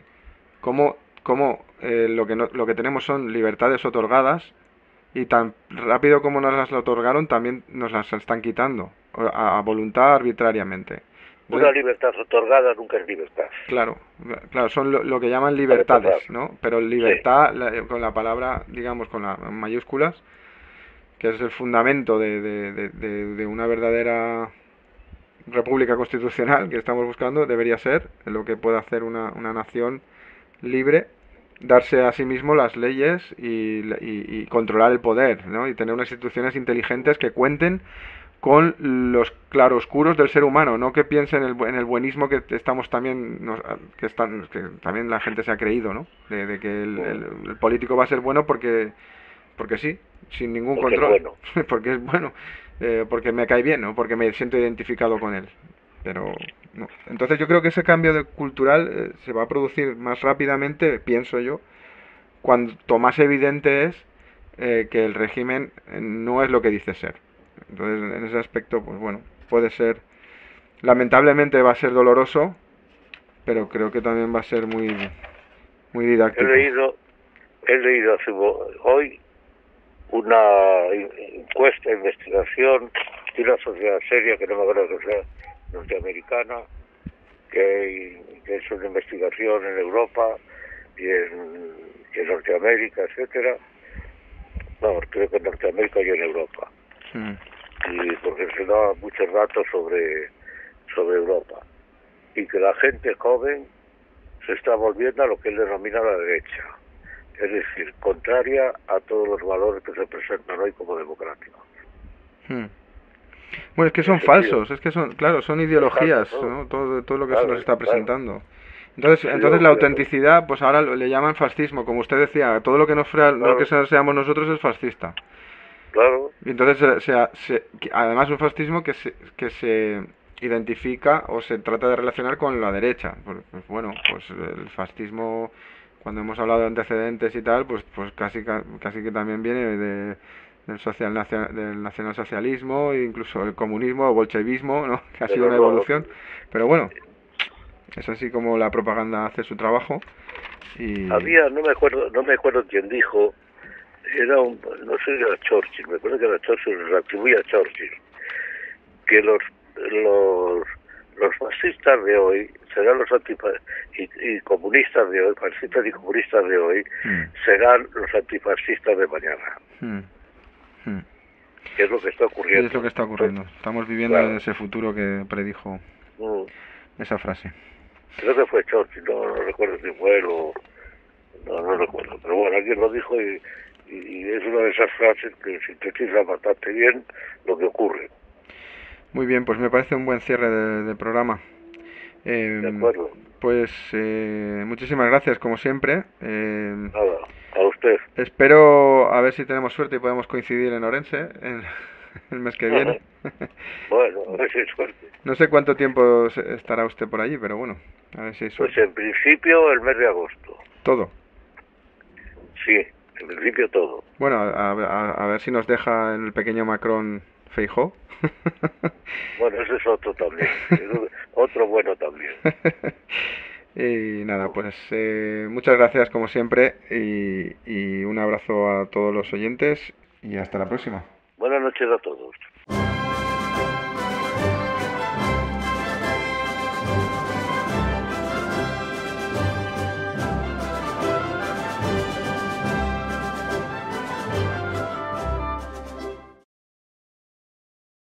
Speaker 1: cómo lo que lo que tenemos son libertades otorgadas y tan rápido como nos las otorgaron también nos las están quitando a voluntad arbitrariamente.
Speaker 2: Una
Speaker 1: Entonces,
Speaker 2: libertad otorgada nunca es libertad.
Speaker 1: claro, claro, son lo que llaman
Speaker 2: Para
Speaker 1: libertades,
Speaker 2: empezar.
Speaker 1: ¿no? Pero
Speaker 2: Sí,
Speaker 1: libertad, con la palabra, digamos, con las mayúsculas, que es el fundamento de una verdadera república constitucional que estamos buscando, debería ser lo que puede hacer una nación libre, darse a sí mismo las leyes y controlar el poder, ¿no? Y tener unas instituciones inteligentes que cuenten con los claroscuros del ser humano, no que piense en el buenismo que estamos también, que también la gente se ha creído, ¿no? De que
Speaker 2: mm,
Speaker 1: el político va a ser bueno porque sí, sin ningún
Speaker 2: porque es
Speaker 1: control,
Speaker 2: bueno.
Speaker 1: porque es bueno, porque me cae bien, ¿no? Porque me siento identificado con él. Pero no. Entonces yo creo que ese cambio cultural se va a producir más rápidamente, pienso yo, cuanto más evidente es que el régimen no es lo que dice ser. Entonces, en ese aspecto, pues bueno, puede ser, lamentablemente va a ser doloroso, pero creo que también va a ser muy
Speaker 2: He
Speaker 1: didáctico.
Speaker 2: leído, he leído hoy una encuesta, investigación de una sociedad seria que no me acuerdo que sea norteamericana, que es una investigación en Europa y en Norteamérica, etcétera. Vamos, creo que en Norteamérica y en Europa.
Speaker 1: Mm,
Speaker 2: Y porque se da muchos datos sobre Europa. Y que la gente joven se está volviendo a lo que él denomina la derecha. Es decir, contraria a todos los valores que se presentan hoy como democráticos.
Speaker 1: mm. Bueno, es que
Speaker 2: En
Speaker 1: son
Speaker 2: el sentido,
Speaker 1: falsos, es que son, claro, son
Speaker 2: exacto,
Speaker 1: ideologías,
Speaker 2: todo,
Speaker 1: ¿no? Todo lo que se nos
Speaker 2: claro,
Speaker 1: está
Speaker 2: claro.
Speaker 1: presentando. Entonces la
Speaker 2: Ideología,
Speaker 1: autenticidad, pues ahora le llaman fascismo, como usted decía, todo lo que no fuera, lo que
Speaker 2: claro,
Speaker 1: seamos nosotros es fascista.
Speaker 2: claro,
Speaker 1: Y entonces, además un fascismo que se identifica o se trata de relacionar con la derecha. Pues bueno, pues el fascismo, cuando hemos hablado de antecedentes y tal, pues casi que también viene del nacionalsocialismo, e incluso el comunismo o bolchevismo, ¿no? Que ha sido
Speaker 2: pero
Speaker 1: una
Speaker 2: no,
Speaker 1: evolución. Pero bueno, es así como la propaganda hace su trabajo y...
Speaker 2: había, no me acuerdo quién dijo, no sé si era Churchill, me acuerdo que era Churchill, lo atribuía a Churchill, que los, los fascistas de hoy serán los y comunistas de hoy, fascistas y comunistas de hoy,
Speaker 1: Mm,
Speaker 2: serán los antifascistas de mañana,
Speaker 1: mm, mm.
Speaker 2: que es lo que está
Speaker 1: Sí, es lo que
Speaker 2: ocurriendo.
Speaker 1: está ocurriendo. Estamos viviendo en
Speaker 2: Claro,
Speaker 1: ese futuro que predijo
Speaker 2: mm,
Speaker 1: esa frase.
Speaker 2: creo que fue Churchill, no recuerdo si fue él o no recuerdo, pero bueno, alguien lo dijo y es una de esas frases que sintetiza bastante bien lo que ocurre.
Speaker 1: Muy bien, pues me parece un buen cierre de programa.
Speaker 2: ¿De
Speaker 1: Eh,
Speaker 2: acuerdo?
Speaker 1: pues muchísimas gracias, como siempre.
Speaker 2: Nada, a usted.
Speaker 1: Espero a ver si tenemos suerte y podemos coincidir en Orense el mes que viene.
Speaker 2: Bueno, a ver si hay suerte.
Speaker 1: No sé cuánto tiempo estará usted por allí, pero bueno, a ver si hay
Speaker 2: Pues
Speaker 1: suerte.
Speaker 2: en principio el mes de agosto.
Speaker 1: Todo.
Speaker 2: Sí, en principio todo.
Speaker 1: Bueno, a ver si nos deja en el pequeño Macron Feijó.
Speaker 2: Bueno, ese es otro también. Otro bueno también.
Speaker 1: Y nada, pues muchas gracias como siempre y un abrazo a todos los oyentes y hasta la próxima.
Speaker 2: Buenas noches a todos.